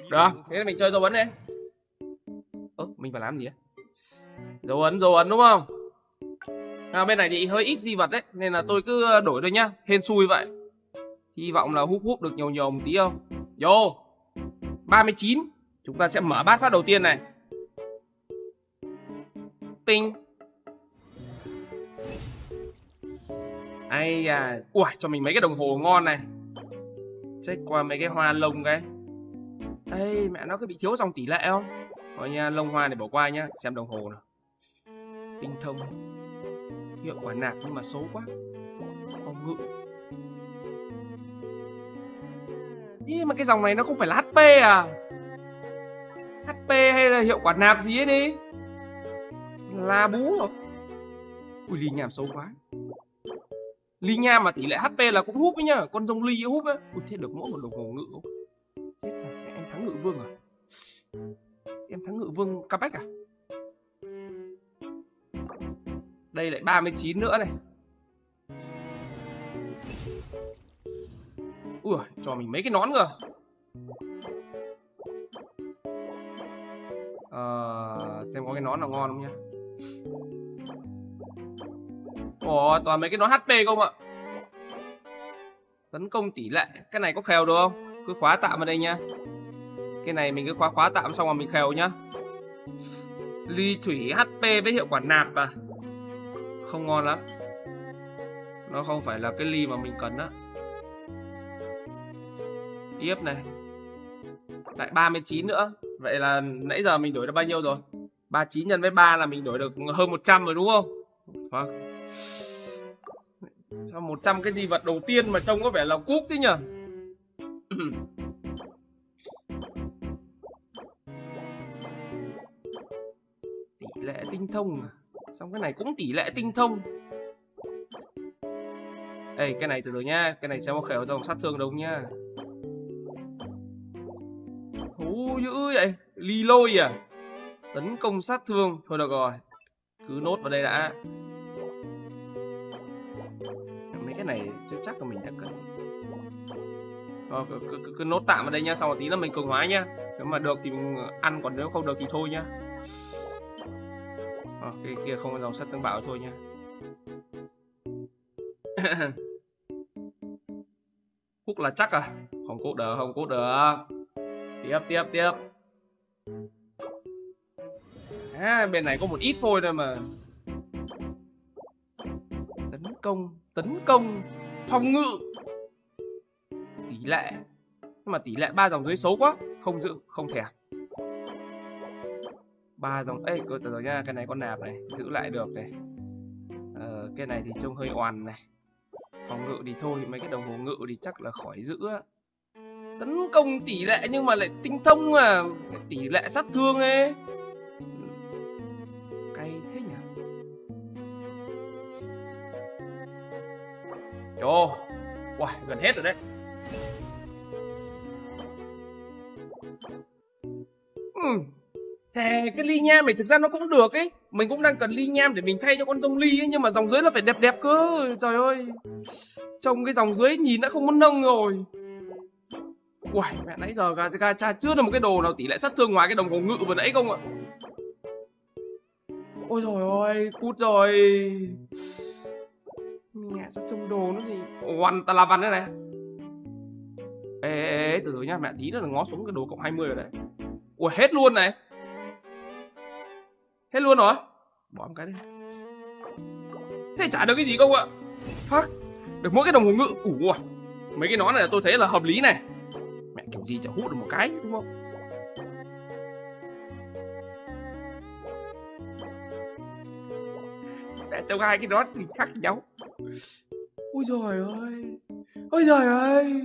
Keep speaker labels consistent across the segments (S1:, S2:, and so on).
S1: Được, thế là mình chơi dấu ấn đây. Mình phải làm gì ấy? Dấu ấn đúng không? Bên này thì hơi ít di vật đấy, nên là tôi cứ đổi thôi nhá. Hên xui vậy. Hy vọng là húp được nhiều một tí không. Vô 39. Chúng ta sẽ mở bát phát đầu tiên này. Tinh. Ai da. Ui, cho mình mấy cái đồng hồ ngon này. Check qua mấy cái hoa lông cái. Ê, mẹ nó có bị thiếu dòng tỷ lệ không? Thôi nha, lông hoa này bỏ qua nhá. Xem đồng hồ nào. Tinh thông. Hiệu quả nạp nhưng mà xấu quá. Phòng ngự. Nhưng mà cái dòng này nó không phải là HP à? HP hay là hiệu quả nạp gì ấy đi? Là bú rồi. Ui, ly nham xấu quá. Ly nham mà tỷ lệ HP là cũng húp ấy nhá. Con rồng ly húp á. Ui, thế được mỗi một đồng hồ ngự không? Chết rồi, em thắng ngự vương à? Em thắng ngự vương comeback à? Đây lại 39 nữa này. Ui, cho mình mấy cái nón cơ. Xem có cái nón nào ngon không nhá. Ồ, toàn mấy cái nón HP không ạ? Tấn công tỷ lệ. Cái này có khèo được không? Cứ khóa tạm ở đây nha. Cái này mình cứ khóa tạm xong rồi mình khèo nhá. Ly thủy HP với hiệu quả nạp à? Không ngon lắm. Nó không phải là cái ly mà mình cần á. Tiếp này. Lại 39 nữa. Vậy là nãy giờ mình đổi được bao nhiêu rồi? 39 nhân với 3 là mình đổi được hơn 100 rồi đúng không? Vâng. Cho 100 cái di vật đầu tiên mà trông có vẻ là cúp thế nhỉ? Tỷ lệ tinh thông à? Xong cái này cũng tỷ lệ tinh thông. Ê, cái này từ từ nha. Cái này xem có khẻo dòng sát thương đâu nha. Thú dữ vậy. Ly lôi à? Tấn công sát thương. Thôi được rồi. Cứ nốt vào đây đã. Mấy cái này chưa chắc là mình đã cần. Rồi, cứ nốt tạm vào đây nha. Xong một tí là mình cường hóa nhá. Nếu mà được thì mình ăn, còn nếu không được thì thôi nhá. Cái kia không có dòng sắt tương bạo thôi nha. Hút là chắc à? Không cốt được, không cốt được. Tiếp. Bên này có một ít phôi thôi mà. Tấn công, phòng ngự. Tỷ lệ. Nhưng mà tỷ lệ 3 dòng dưới xấu quá. Không giữ, không thèm. 3 dòng. Ê, từ từ nha, cái này có nạp này, giữ lại được này. Cái này thì trông hơi oằn này. Phòng ngự thì thôi, mấy cái đồng hồ ngự thì chắc là khỏi giữ á. Tấn công tỷ lệ nhưng mà lại tinh thông à, tỷ lệ sát thương ấy. Cay thế nhỉ. Yo. Wow, gần hết rồi đấy. Thề, cái ly nham này thực ra nó cũng được ấy. Mình cũng đang cần ly nham để mình thay cho con rồng ly ấy. Nhưng mà dòng dưới là phải đẹp cơ. Trời ơi. Trông cái dòng dưới nhìn đã không muốn nâng rồi. Uầy, mẹ nãy giờ Gacha chưa được một cái đồ nào tỷ lệ sát thương ngoài cái đồng hồ ngự vừa nãy không ạ? Ôi trời ơi, cút rồi. Mẹ sao trông đồ nó gì oằn tà la văn đấy này. Ê, từ từ nhá, mẹ tí nữa là ngó xuống cái đồ cộng 20 rồi đấy. Ui, hết luôn này. Hết luôn rồi. Bỏ một cái đi. Thế chả được cái gì không ạ? Fuck. Được mỗi cái đồng hồ ngự. Ủa, mấy cái nón này tôi thấy là hợp lý này. Mẹ kiểu gì chả hút được một cái đúng không? Mẹ trông hai cái nón thì khác nhau. Ôi giời ơi. Ôi giời ơi.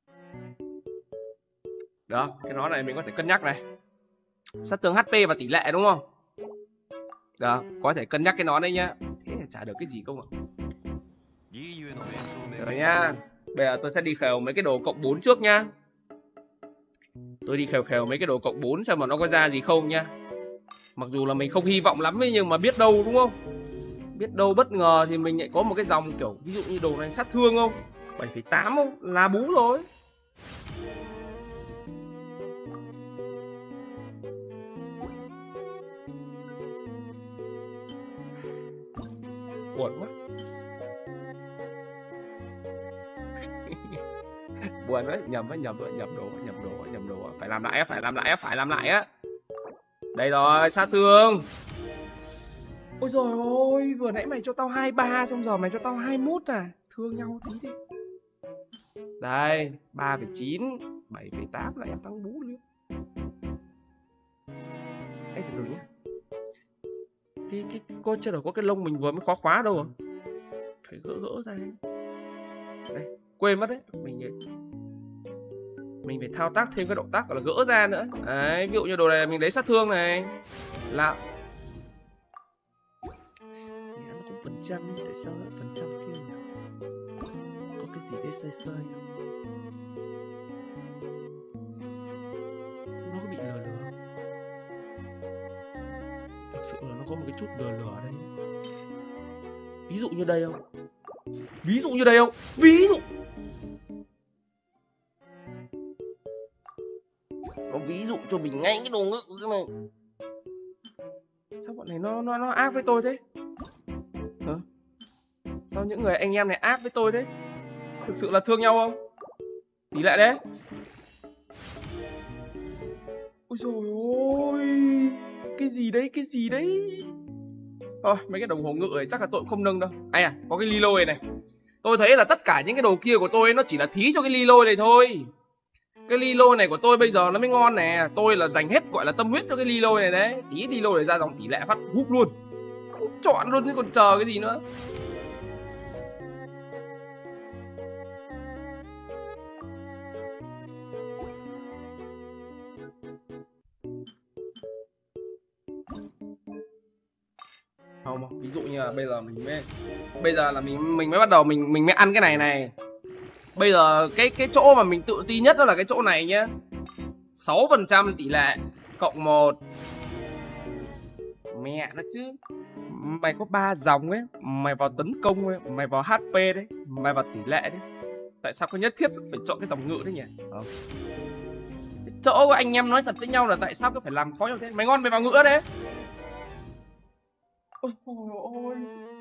S1: Được, cái nón này mình có thể cân nhắc này. Sát thương HP và tỷ lệ đúng không? Được, có thể cân nhắc cái nón đấy nhá. Thế là chả được cái gì không ạ? Rồi nha. Bây giờ tôi sẽ đi khều mấy cái đồ cộng 4 trước nhá. Tôi đi khều mấy cái đồ cộng 4 xem mà nó có ra gì không nhá. Mặc dù là mình không hy vọng lắm ấy, nhưng mà biết đâu đúng không? Biết đâu bất ngờ thì mình lại có một cái dòng kiểu ví dụ như đồ này sát thương không? 7,8 không? Là bú rồi. Buồn quá. Buồn đấy, nhầm đồ. Phải làm lại á. Đây rồi, sát thương. Ôi rồi ôi, vừa nãy mày cho tao 23 xong giờ mày cho tao 21 à. Thương nhau tí đi. Đây, 3,9, 7,8 là em thắng bú luôn. Ê từ từ nhá. Cái coi chưa đâu có cái lông mình vừa mới khóa đâu à? Phải gỡ ra. Đây, quên mất đấy. Mình phải thao tác thêm cái động tác gọi là gỡ ra nữa. Đấy, ví dụ như đồ này mình lấy sát thương này. Là nó cũng phần trăm, tại sao lại phần trăm kia nhỉ? Có cái gì đấy sai. Nó có bị lừa không? Thực sự là nó có một cái chút lừa ở đây. Ví dụ như đây không? Ví dụ nó ví dụ cho mình ngay cái đồ ngự thế này. Sao bọn này nó ác với tôi thế? Hả? Sao những người anh em này ác với tôi thế? Thực sự là thương nhau không? Tỷ lệ đấy. Ôi dồi ôi, cái gì đấy? Thôi, mấy cái đồng hồ ngự này chắc là tôi cũng không nâng đâu. Ai à, có cái ly lôi này. Tôi thấy là tất cả những cái đồ kia của tôi nó chỉ là thí cho cái ly lôi này thôi. Cái ly lôi này của tôi bây giờ nó mới ngon nè. Tôi là dành hết gọi là tâm huyết cho cái ly lôi này đấy. Tí ly lôi này ra dòng tỷ lệ phát húp luôn. Chọn luôn chứ còn chờ cái gì nữa. Không, ví dụ như là bây giờ mình mới bắt đầu mình mới ăn cái này. Bây giờ cái chỗ mà mình tự ti nhất đó là cái chỗ này nhá. 6% tỷ lệ cộng 1. Mẹ nó chứ. Mày có 3 dòng ấy, mày vào tấn công ấy, mày vào HP đấy, mày vào tỷ lệ đấy. Tại sao có nhất thiết phải chọn cái dòng ngự đấy nhỉ? Chỗ anh em nói thật với nhau là tại sao cứ phải làm khó nhau thế? Mày ngon mày vào ngựa đấy. Ôi ôi.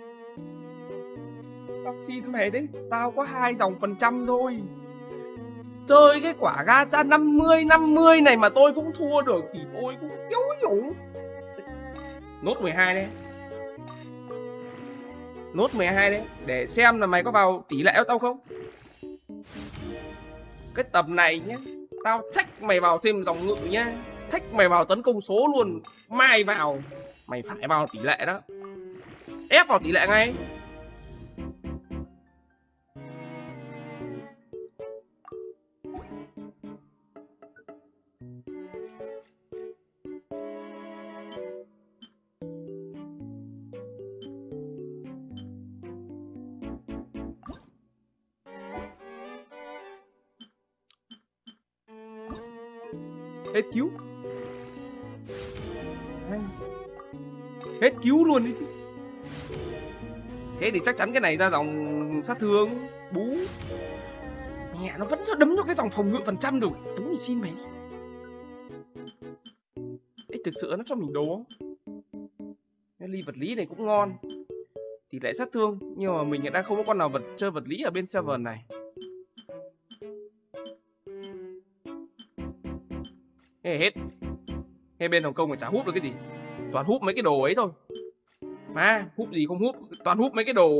S1: Tao xin mày đấy, tao có 2 dòng phần trăm thôi. Chơi cái quả gacha 50 này mà tôi cũng thua được thì tôi cũng yếu nhủ. Nốt 12 đấy. Nốt 12 đấy, để xem là mày có vào tỷ lệ của tao không. Cái tầm này nhá, tao thách mày vào thêm dòng ngự nhá, thách mày vào tấn công số luôn. Mai vào, mày phải vào tỷ lệ đó. Ép vào tỷ lệ ngay. Hết cứu. Hết cứu luôn đi chứ. Thế thì chắc chắn cái này ra dòng sát thương bú. Mẹ nó vẫn cho đấm cho cái dòng phòng ngự phần trăm được. Đúng thì xin mày đi. Ê, thực sự nó cho mình đồ không? Cái ly vật lý này cũng ngon. Tỷ lệ sát thương. Nhưng mà mình đang không có con nào chơi vật lý ở bên server này. Hết. Ngay bên Hồng Kông mà chả hút được cái gì. Toàn hút mấy cái đồ ấy thôi. Mà hút gì không hút. Toàn hút mấy cái đồ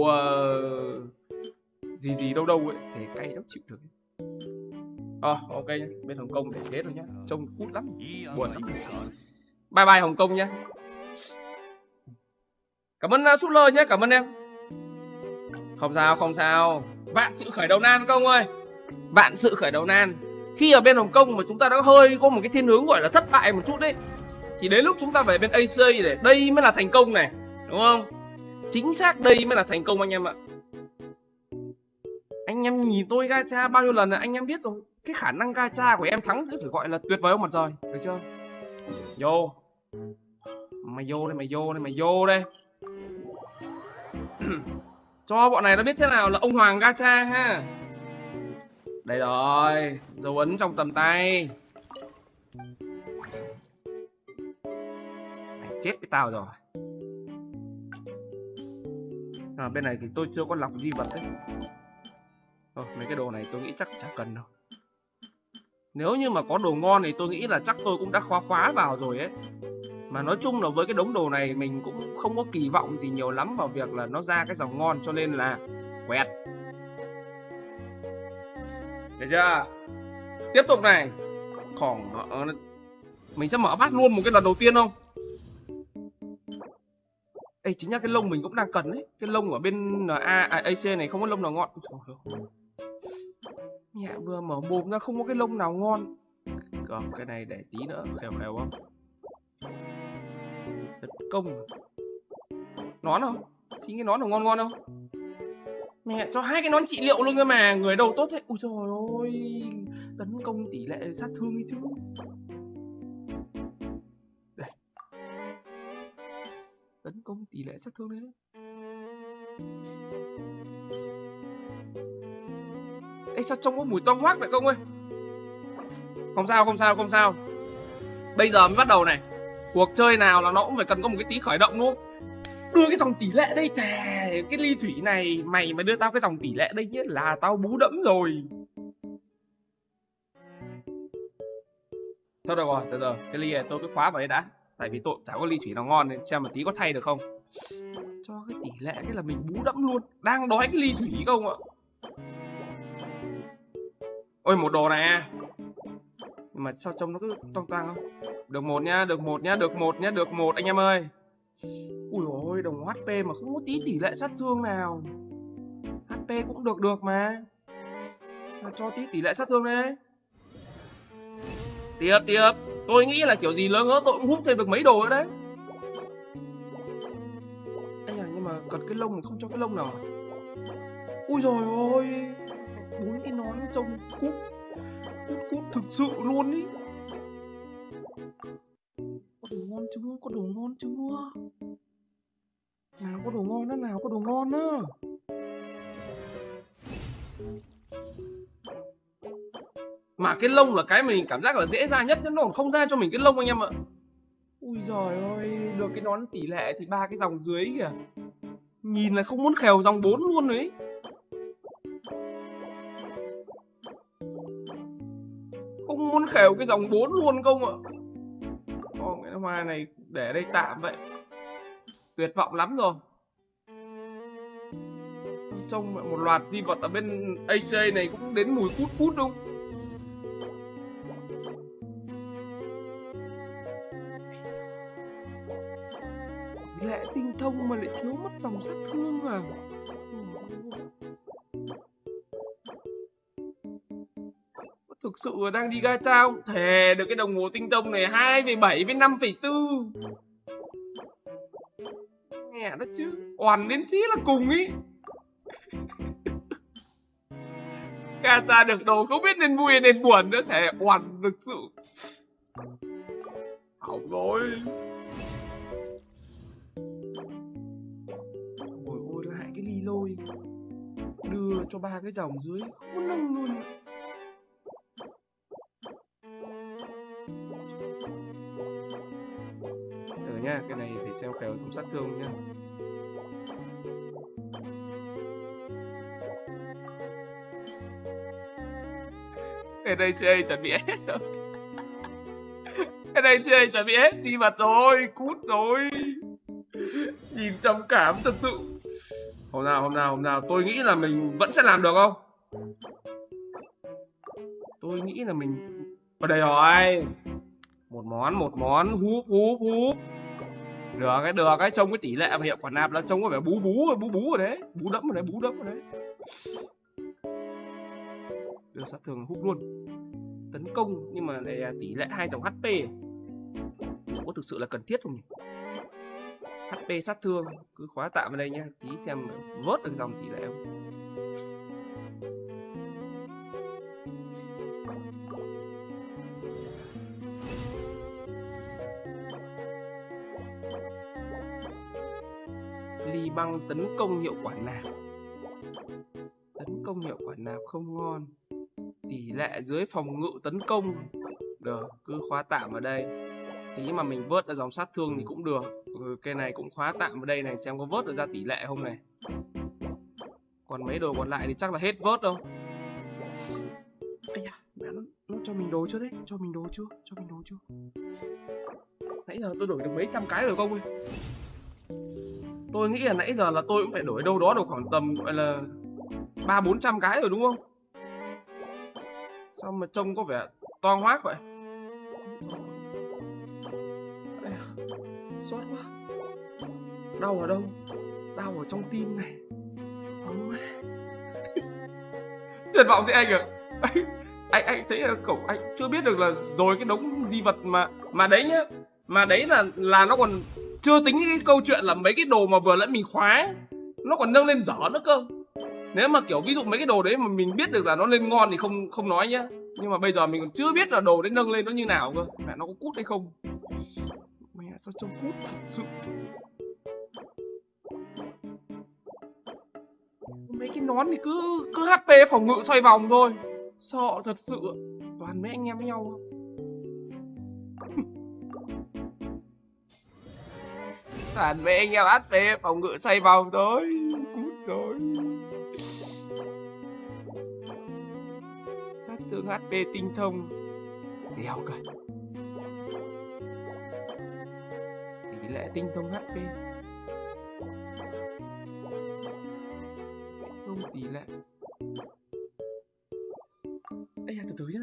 S1: gì đâu ấy. Thế cay đâu chịu được. Ok nhá. Bên Hồng Kông để thế rồi nhá. Trông cút lắm. Buồn lắm. Bye bye Hồng Kông nhá. Cảm ơn Sutler nhé. Cảm ơn em. Không sao. Vạn sự khởi đầu nan công ơi. Vạn sự khởi đầu nan. Khi ở bên Hồng Kông mà chúng ta đã hơi có một cái thiên hướng gọi là thất bại một chút đấy, thì đến lúc chúng ta về bên AC để đây mới là thành công này. Đúng không? Chính xác đây mới là thành công anh em ạ. Anh em nhìn tôi gacha bao nhiêu lần là anh em biết rồi. Cái khả năng gacha của em thắng thì phải gọi là tuyệt vời không mặt trời. Được chưa? Vô. Mày vô đây. Cho bọn này nó biết thế nào là ông Hoàng gacha ha. Đây rồi, dấu ấn trong tầm tay. Mày chết với tao rồi. À, bên này thì tôi chưa có lọc di vật đấy. Thôi, mấy cái đồ này tôi nghĩ chắc chả cần đâu. Nếu như mà có đồ ngon thì tôi nghĩ là chắc tôi cũng đã khóa vào rồi ấy. Mà nói chung là với cái đống đồ này mình cũng không có kỳ vọng gì nhiều lắm vào việc là nó ra cái dòng ngon, cho nên là quẹt. Được chưa? Tiếp tục này. Còn mình sẽ mở bát luôn một cái lần đầu tiên không? Ê, chính là cái lông mình cũng đang cần đấy. Cái lông ở bên AC này không có lông nào ngon. Mẹ vừa mở mồm ra không có cái lông nào ngon. Còn cái này để tí nữa khèo không? Tấn công. Nón không? Xin cái nón nào ngon không? Mẹ cho 2 cái nón trị liệu luôn cơ mà. Người đâu tốt thế. Ui trời ơi. Tấn công tỷ lệ sát thương đi chứ. Đây. Tấn công tỷ lệ sát thương đấy. Ê, sao trông có mùi toang hoác vậy công ơi? Không sao. Bây giờ mới bắt đầu này. Cuộc chơi nào là nó cũng phải cần có một cái tí khởi động đúng không? Đưa cái dòng tỷ lệ đây, thề. Cái ly thủy này mày mà đưa tao cái dòng tỷ lệ đây nhất là tao bú đẫm rồi. Thôi được rồi, từ từ. Cái ly này tôi cứ khóa vào đây đã. Tại vì tôi chả có ly thủy nào ngon nên xem một tí có thay được không. Cho cái tỷ lệ cái là mình bú đẫm luôn. Đang đói cái ly thủy không ạ? Ôi, một đồ này à. Nhưng mà sao trông nó cứ toang không? Được một anh em ơi. Ui ôi, đồng HP mà không có tí tỷ lệ sát thương nào. HP cũng được mà. Cho tí tỷ lệ sát thương đấy. Tiếp. Tôi nghĩ là kiểu gì lớn nữa tôi cũng hút thêm được mấy đồ nữa đấy. Ây à, nhưng mà cần cái lông mà không cho cái lông nào. Ui rồi ôi, 4 cái nón trông cút thực sự luôn ý. Có đồ ngon chưa? Nào có đồ ngon á. Mà cái lông là cái mình cảm giác là dễ ra nhất, nó còn không ra cho mình cái lông anh em ạ. Ui giời ơi, được cái nón tỷ lệ thì 3 cái dòng dưới kìa. Nhìn là không muốn khèo dòng 4 luôn đấy. Không muốn khèo cái dòng 4 luôn không ạ. Còn cái hoa này để đây tạm vậy. Tuyệt vọng lắm rồi. Trông một loạt di vật ở bên AC này cũng đến mùi cút không? Lệ tinh thông mà lại thiếu mất dòng sát thương à. Thực sự là đang đi gacha không? Thề được cái đồng hồ tinh thông này 2,7 với 5,4. Nghe đó chứ. Oằn đến thế là cùng ý. Gacha được đồ không biết nên vui nên buồn nữa. Thề oằn thực sự. Hỏng rồi. Ôi lại cái ly lôi. Đưa cho 3 cái dòng dưới. Không nâng luôn. Nha, cái này phải xem khéo dòng sát thương nha. NACA chuẩn bị hết rồi. NACA chuẩn bị hết di vật rồi, cút rồi. Nhìn trầm cảm thật sự. Hôm nào tôi nghĩ là mình vẫn sẽ làm được không? Tôi nghĩ là mình ở đây rồi. Một món húp. Được cái trông cái tỷ lệ và hiệu quả nạp là trông có vẻ bú rồi đấy. Bú đẫm rồi đấy. Đưa sát thương hút luôn. Tấn công nhưng mà này tỷ lệ 2 dòng HP. Có thực sự là cần thiết không nhỉ? HP sát thương cứ khóa tạm vào đây nhá, tí xem vớt được dòng tỷ lệ không. Ly băng tấn công hiệu quả nạp không ngon. Tỷ lệ dưới phòng ngự tấn công. Được, cứ khóa tạm vào đây. Tí mà mình vớt ra dòng sát thương thì cũng được. Cái này cũng khóa tạm vào đây này, xem có vớt được ra tỷ lệ không này. Còn mấy đồ còn lại thì chắc là hết vớt đâu. Ây da, mẹ nó cho mình đồ chưa đấy? Cho mình đồ chưa? Nãy giờ tôi đổi được mấy trăm cái rồi không ơi. Tôi nghĩ là nãy giờ là tôi cũng phải đổi đâu đó được khoảng tầm gọi là 300-400 cái rồi đúng không? Sao mà trông có vẻ toang hoác vậy? Xót quá. Đau ở đâu? Đau ở trong tim này. Tuyệt vọng thế anh à. Anh thấy là cậu anh chưa biết được là rồi cái đống di vật mà đấy nhá. Mà đấy là nó còn chưa tính cái câu chuyện là mấy cái đồ mà vừa nãy mình khóa nó còn nâng lên dở nữa cơ. Nếu mà kiểu ví dụ mấy cái đồ đấy mà mình biết được là nó lên ngon thì không nói nhá. Nhưng mà bây giờ mình còn chưa biết là đồ đấy nâng lên nó như nào cơ. Mẹ nó có cút hay không? Mẹ sao trông cút thật sự. Mấy cái nón thì cứ HP phòng ngự xoay vòng thôi. Sợ thật sự. Toàn mấy anh em với nhau. Toàn mấy anh em HP phòng ngự xoay vòng thôi. Cút rồi. Sát thương HP tinh thông. Đéo cần. Tỷ lệ tinh thông HP. Không tỷ lệ. Ây da, từ từ nhá.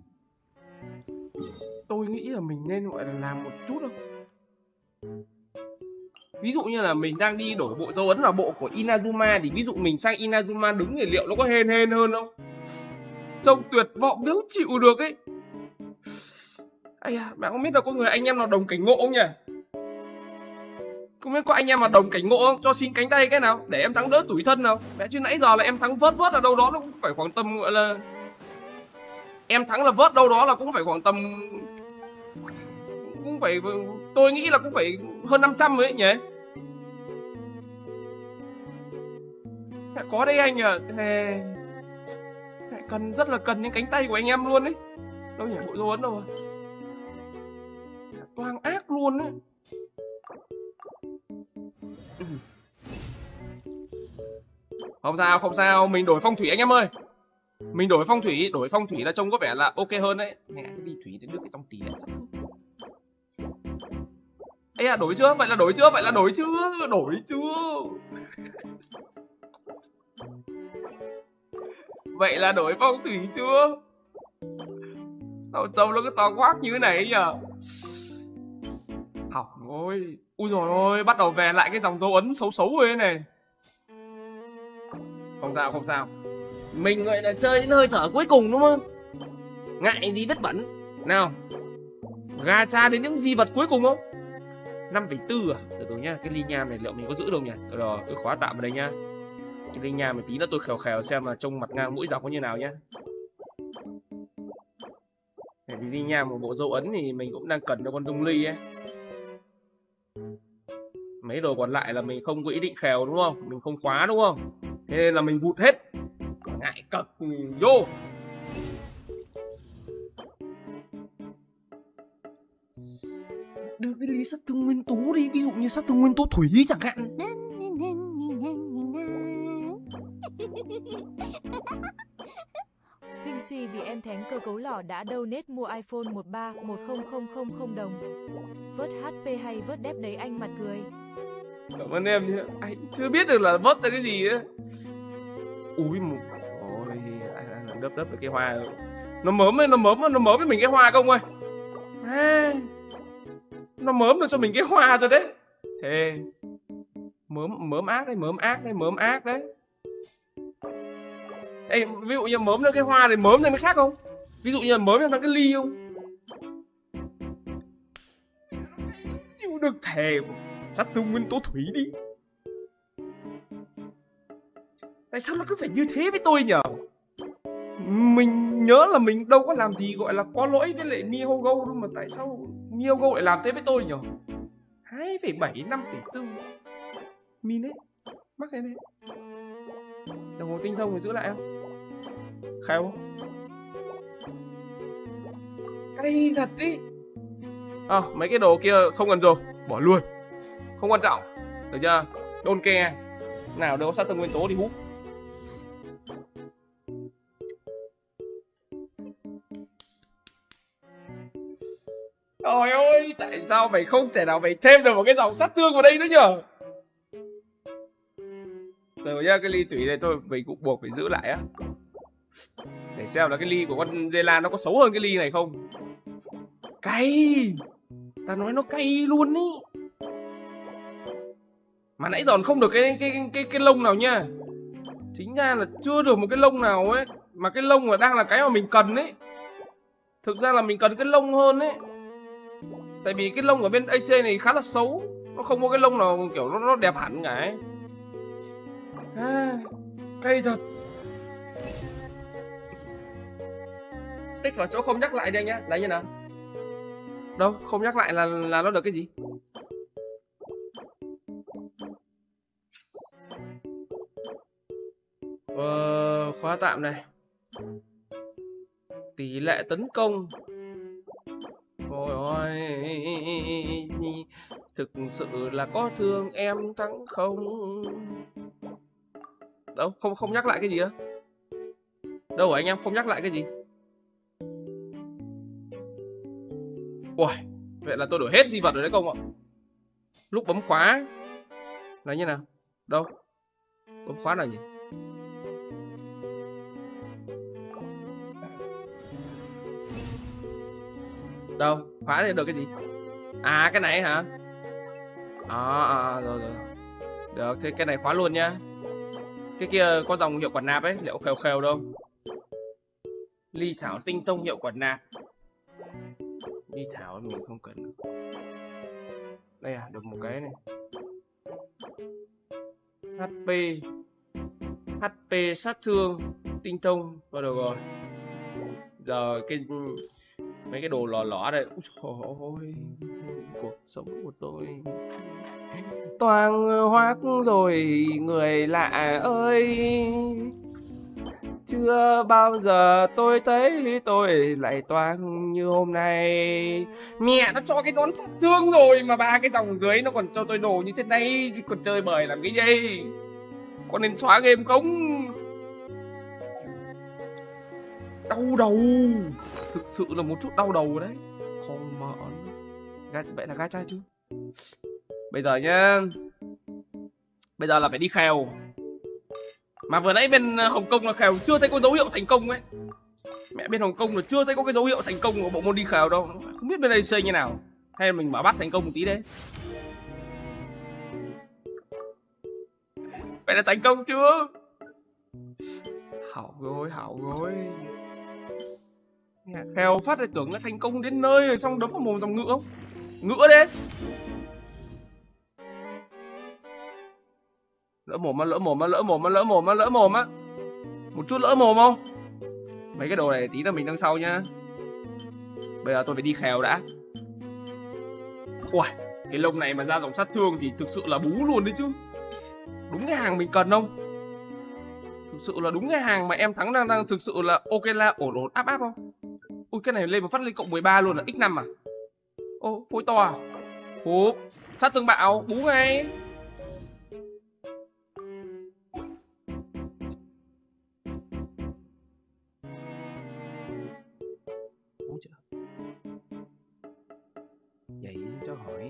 S1: Tôi nghĩ là mình nên gọi là làm một chút đâu. Ví dụ như là mình đang đi đổi bộ dấu ấn vào bộ của Inazuma thì ví dụ mình sang Inazuma đứng thì liệu nó có hên hơn không? Trông tuyệt vọng nếu chịu được ấy. Ây da, bạn có biết là có người anh em nào đồng cảnh ngộ không nhỉ? Không biết có anh em mà đồng cảnh ngộ không? Cho xin cánh tay cái nào để em thắng đỡ tủi thân nào. Mẹ chứ nãy giờ là em thắng vớt là đâu đó nó cũng phải khoảng tầm gọi là em thắng là vớt đâu đó là cũng phải khoảng tầm cũng phải, tôi nghĩ là cũng phải hơn 500 ấy nhỉ. Mẹ có đây anh à. Thề. Mẹ rất là cần những cánh tay của anh em luôn đấy. Đâu nhỉ, bộ dấu ấn đâu rồi. Toang ác luôn đấy. Không sao, mình đổi phong thủy anh em ơi. Mình đổi phong thủy là trông có vẻ là ok hơn đấy. Mẹ cái đi thủy để đưa cái trong tỷ lệ sắp thôi. Ê à, đổi chưa? Vậy là đổi chưa? Đổi chưa? Vậy là đổi phong thủy chưa? Sao trông nó cứ to quát như thế này ấy nhờ? Hỏng rồi. Ui dồi ôi, bắt đầu về lại cái dòng dấu ấn xấu rồi này. Không sao. Mình gọi là chơi đến hơi thở cuối cùng đúng không? Ngại gì vết bẩn. Nào, gacha đến những di vật cuối cùng không? 5,4 à? Được rồi nhá, cái ly nham này liệu mình có giữ đâu nhỉ? Rồi, cứ khóa tạm vào đây nhá. Cái ly nham này tí nữa tôi khèo xem là trông mặt ngang mũi dọc có như nào nhá. Bởi vì ly nham một bộ dấu ấn thì mình cũng đang cần cho con dung ly ấy. Mấy đồ còn lại là mình không có ý định khèo đúng không? Mình không khóa đúng không? Thế nên là mình vụt hết. Ngại cực, vô. Đưa cái lý sát thương nguyên tố đi. Ví dụ như sát thương nguyên tố thủy chẳng hạn.
S2: Vinh suy vì em thánh cơ cấu lỏ đã donate mua iPhone 13 10000 đồng. Vớt HP hay vớt đép đấy anh mặt cười.
S1: Cảm ơn em nhé. Anh chưa biết được là vớt ra cái gì ấy. Ui một. Ôi, anh đớp được cái hoa. Nó mớm với mình cái hoa không ơi. À, nó mớm được cho mình cái hoa rồi đấy. Thế mớm ác đấy. Ê, ví dụ như mớm lên cái hoa thì mớm lên cái khác không? Ví dụ như là mớm lên cái ly không? Chịu được thề. Sát thương nguyên tố thủy đi. Tại sao nó cứ phải như thế với tôi nhở? Mình nhớ là mình đâu có làm gì gọi là có lỗi với lại Mihogo đâu mà tại sao Mihogo lại làm thế với tôi nhở? 2,7 5,4 min ấy. Mắc cái này. Đồng hồ tinh thông phải giữ lại không? Kheo. Cay thật đi. Mấy cái đồ kia không cần rồi, bỏ luôn, không quan trọng, được chưa? Don't care. Nào đâu có sát thương nguyên tố thì hút. Trời ơi, tại sao mày không thể nào mày thêm được một cái dòng sát thương vào đây nữa nhở? Rồi nhá, cái ly thủy này thôi mình cũng buộc phải giữ lại á. Để xem là cái ly của con Zela nó có xấu hơn cái ly này không. Cay. Ta nói nó cay luôn ý. Mà nãy giờ không được cái lông nào nha. Chính ra là chưa được một cái lông nào ấy. Mà cái lông mà đang là cái mà mình cần ấy. Thực ra là mình cần cái lông hơn ấy. Tại vì cái lông ở bên AC này khá là xấu. Nó không có cái lông nào kiểu nó đẹp hẳn cả ấy. Cay thật. Tích vào chỗ không nhắc lại đi anh nhá. Là như nào? Đâu, không nhắc lại là nó được cái gì? Khóa tạm này. Tỷ lệ tấn công. Ôi ôi, thực sự là có thương em thắng không? Đâu, không nhắc lại cái gì đó. Đâu anh em không nhắc lại cái gì? Ui, vậy là tôi đổi hết di vật rồi đấy không ạ? Lúc bấm khóa là như nào? Đâu? Bấm khóa là gì? Đâu? Khóa thì được cái gì? À cái này hả? Rồi. Được, thế cái này khóa luôn nhá. Cái kia có dòng hiệu quả nạp ấy, liệu khều khều đâu? Ly thảo tinh tông hiệu quả nạp. Ly thảo mình không cần. Đây à, được một cái này. HP sát thương tinh tông. Thôi được rồi. Giờ mấy cái đồ lỏ lỏ đây. Ôi, cuộc sống của tôi toang hoác rồi người lạ ơi. Chưa bao giờ tôi thấy tôi lại toang như hôm nay. Mẹ nó cho cái nón sát thương rồi mà ba cái dòng dưới nó còn cho tôi đồ như thế này thì còn chơi bời làm cái gì? Con nên xóa game không? Đau đầu. Thực sự là một chút đau đầu đấy. Không mà vậy là gacha chứ. Bây giờ nhá. Bây giờ là phải đi khèo. Mà vừa nãy bên Hồng Kông là khèo chưa thấy có dấu hiệu thành công ấy. Mẹ bên Hồng Kông là chưa thấy có cái dấu hiệu thành công của bộ môn đi khèo đâu. Không biết bên đây xây như nào. Hay là mình bảo bắt thành công một tí đấy. Vậy là thành công chưa? Hảo rồi. Khèo phát thì tưởng là thành công đến nơi rồi xong đấm vào mồm dòng ngựa không? Ngựa đấy. Lỡ mồm á. Một chút lỡ mồm không? Mấy cái đồ này tí nữa mình đằng sau nhá. Bây giờ tôi phải đi khèo đã. Ui, cái lông này mà ra dòng sát thương thì thực sự là bú luôn đấy chứ. Đúng cái hàng mình cần không? Thực sự là đúng cái hàng mà em thắng đang thực sự là ok là ổn áp không? Ui cái này lên một phát lên cộng 13 luôn là x5 à? Ô phối to à? Húp, sát thương bạo, bú ngay. Bú chưa? Vậy cho hỏi.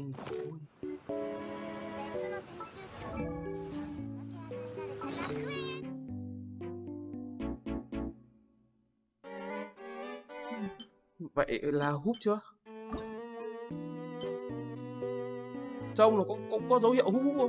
S1: Vậy là húp chưa? Trông nó có dấu hiệu húp không?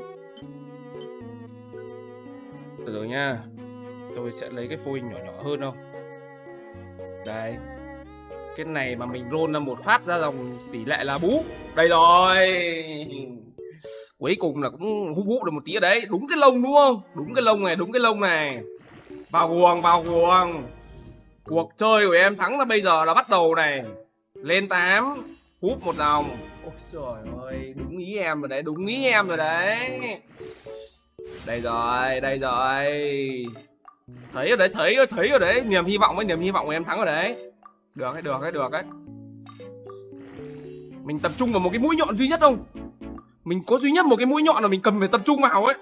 S1: Được rồi nha. Tôi sẽ lấy cái phôi nhỏ hơn không? Đây. Cái này mà mình roll ra một phát ra dòng tỷ lệ là bú. Đây rồi. Cuối cùng là cũng húp được một tí ở đấy. Đúng cái lông đúng không? Đúng cái lông này. Vào guồng. Cuộc chơi của em thắng là bây giờ là bắt đầu này. Lên 8. Húp một dòng. Ôi trời ơi, đúng ý em rồi đấy. Đây rồi. Thấy rồi đấy. Niềm hy vọng của em thắng rồi đấy. Được đấy. Mình tập trung vào một cái mũi nhọn duy nhất không? Mình có duy nhất một cái mũi nhọn là mình cần phải tập trung vào ấy.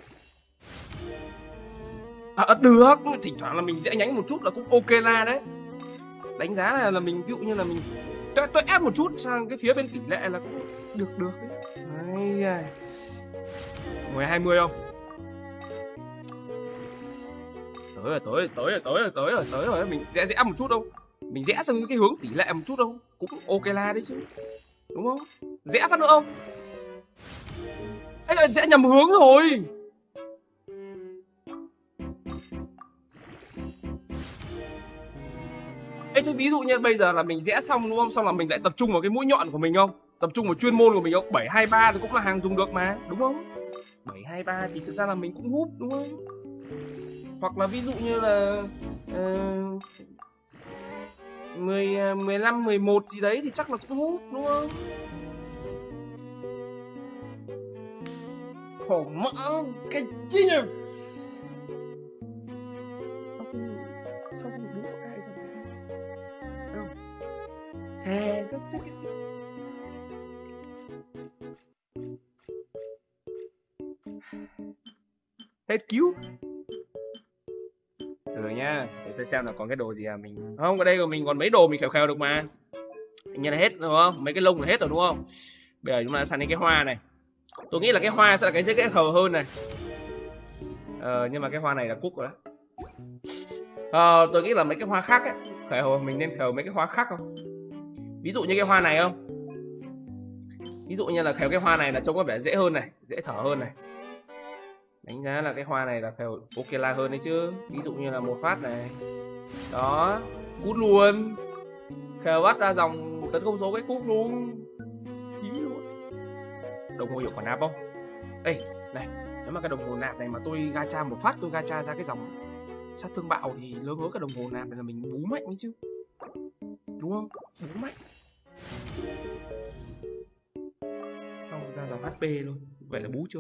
S1: Được, thỉnh thoảng là mình sẽ nhánh một chút là cũng ok la đấy. Đánh giá là mình ví dụ như là mình tôi ép một chút sang cái phía bên tỷ lệ là cũng được đấy. Đấy. 10-20 không? Tới rồi, mình rẽ một chút đâu. Mình rẽ sang cái hướng tỷ lệ một chút đâu. Cũng ok la đấy chứ. Đúng không? Rẽ phát nữa không? Ấy, rẽ nhầm hướng rồi. Ê, thế ví dụ như bây giờ là mình rẽ xong đúng không? Xong là mình lại tập trung vào cái mũi nhọn của mình không? Tập trung vào chuyên môn của mình không? 7-2-3 thì cũng là hàng dùng được mà, đúng không? 7-2-3 thì thực ra là mình cũng húp, đúng không? Hoặc là ví dụ như là 15-11 gì đấy thì chắc là cũng húp, đúng không? Khổ mỡ cái chi nhỉ? Sao không đúng ai rồi? Đâu? Thề rất hết cứu. Rồi nhá, để tôi xem là còn cái đồ gì à mình. Không, ở đây của mình còn mấy đồ mình khèo được mà. Anh nhận là hết đúng không? Mấy cái lông là hết rồi đúng không? Bây giờ chúng ta sang đến cái hoa này. Tôi nghĩ là cái hoa sẽ là cái dễ khèo hơn này. Nhưng mà cái hoa này là cúc rồi đó. Tôi nghĩ là mấy cái hoa khác ấy, khèo mình nên khèo mấy cái hoa khác không? Ví dụ như cái hoa này không? Ví dụ như là khèo cái hoa này là trông có vẻ dễ hơn này, dễ thở hơn này. Đánh giá là cái hoa này là khèo ok la hơn đấy chứ. Ví dụ như là một phát này. Đó, cút luôn. Khèo bắt ra dòng tấn công số cái cút luôn. Khí luôn. Đồng hồ hiệu quả nạp không? Ê, này, nếu mà cái đồng hồ nạp này mà tôi gacha một phát, tôi gacha ra cái dòng sát thương bạo thì lớn hứa cái đồng hồ nạp này là mình bú mạnh ấy chứ. Đúng không? Bú mạnh. Không, ra dòng HP luôn. Vậy là bú chưa?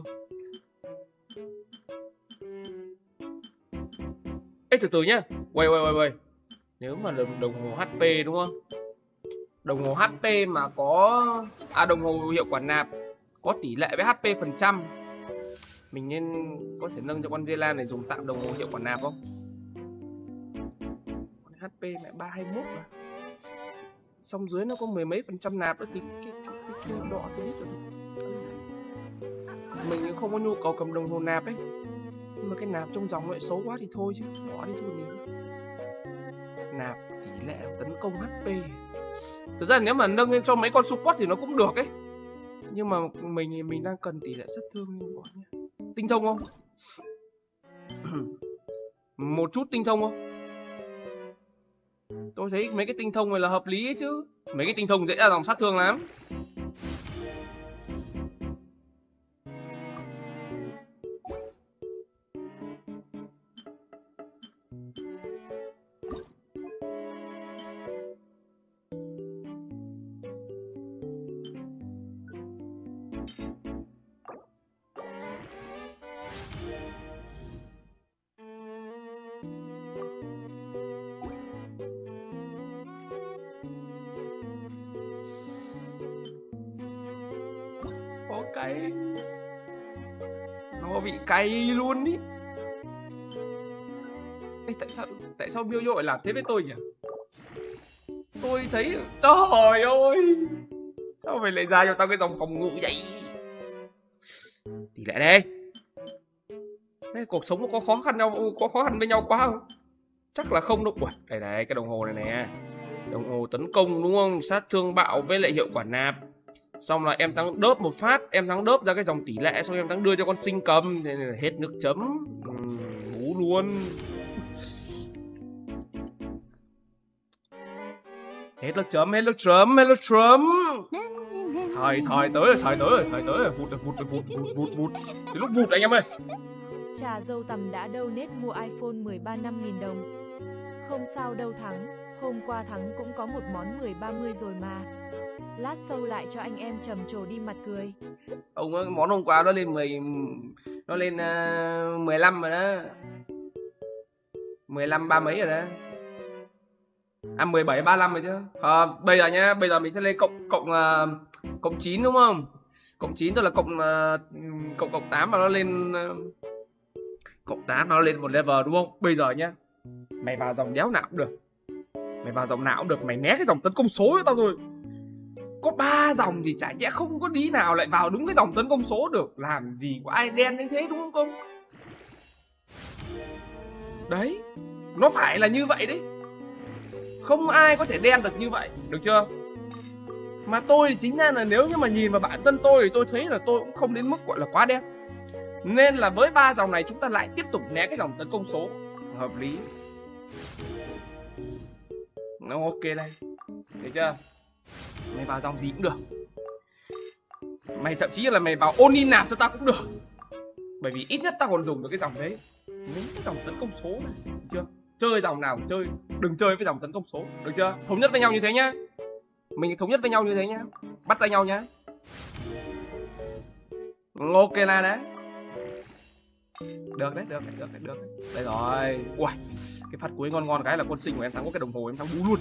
S1: Ê, từ từ nhá. Quay. Nếu mà đồng hồ HP đúng không? Đồng hồ HP mà có đồng hồ hiệu quả nạp có tỷ lệ với HP phần trăm, mình nên có thể nâng cho con Zela này dùng tạm đồng hồ hiệu quả nạp không? HP mẹ 321 mà. Xong dưới nó có mười mấy phần trăm nạp nữa thì cái đỏ thì biết rồi. Mình không có nhu cầu cầm đồng hồ nạp ấy. Nhưng mà cái nạp trong dòng lại xấu quá thì thôi chứ, bỏ đi thôi nhiều. Nạp tỷ lệ tấn công HP. Thực ra nếu mà nâng lên cho mấy con support thì nó cũng được ấy. Nhưng mà mình đang cần tỷ lệ sát thương như bỏ nhé. Tinh thông không? Một chút tinh thông không? Tôi thấy mấy cái tinh thông này là hợp lý ấy chứ. Mấy cái tinh thông dễ ra dòng sát thương lắm. Cay, nó bị cay luôn ý. Ê, tại sao Miêu Nhội làm thế với tôi nhỉ? Tôi thấy trời ơi, sao mày lại ra cho tao cái dòng phòng ngự vậy? Tỷ lệ đây. Đây, cuộc sống nó có khó khăn với nhau quá không? Chắc là không đâu. Ủa, đây cái đồng hồ này nè. Đồng hồ tấn công đúng không? Sát thương bạo với lại hiệu quả nạp. Xong là em thắng đớp một phát, em thắng đớp ra cái dòng tỷ lệ, xong em thắng đưa cho con sinh cầm, nên là hết nước chấm. Bú luôn. Hết nước chấm. Thời tới rồi, vụt. Cái lúc vụt anh em ơi.
S2: Trà dâu tằm đã donate mua iPhone 13 5.000 đồng. Không sao đâu thắng, hôm qua thắng cũng có một món 10-30 rồi mà. Lát sâu lại cho anh em trầm trồ đi mặt cười.
S1: Ông ơi, món hôm qua nó lên 15 rồi đó. 15 ba mấy rồi đó. 17 35 rồi chứ. Bây giờ nhá, bây giờ mình sẽ lên cộng Cộng 9 đúng không? Cộng 9 tức là cộng 8 mà nó lên cộng 8 nó lên một level đúng không? Bây giờ nhá, mày vào dòng đéo nào cũng được. Mày vào dòng nào cũng được, mày né cái dòng tấn công số cho tao rồi. Có 3 dòng thì chả nhẽ không có lý nào lại vào đúng cái dòng tấn công số được. Làm gì có ai đen đến thế đúng không công? Đấy, nó phải là như vậy đấy. Không ai có thể đen được như vậy, được chưa? Mà tôi thì chính ra là nếu như mà nhìn vào bản thân tôi thì tôi thấy là tôi cũng không đến mức gọi là quá đen. Nên là với 3 dòng này chúng ta lại tiếp tục né cái dòng tấn công số. Hợp lý. Nó ok đây. Thấy chưa? Mày vào dòng gì cũng được. Mày thậm chí là mày vào Onin nạp cho tao cũng được. Bởi vì ít nhất tao còn dùng được cái dòng đấy. Mấy cái dòng tấn công số này, được chưa? Chơi dòng nào chơi, đừng chơi với dòng tấn công số, được chưa? Thống nhất với nhau như thế nhá. Mình thống nhất với nhau như thế nhá. Bắt tay nhau nhá. Ok là đấy. Được đấy, được đấy. Đây rồi. Ui, cái phát cuối ngon cái là quân sinh của em thắng có cái đồng hồ em thắng bú luôn.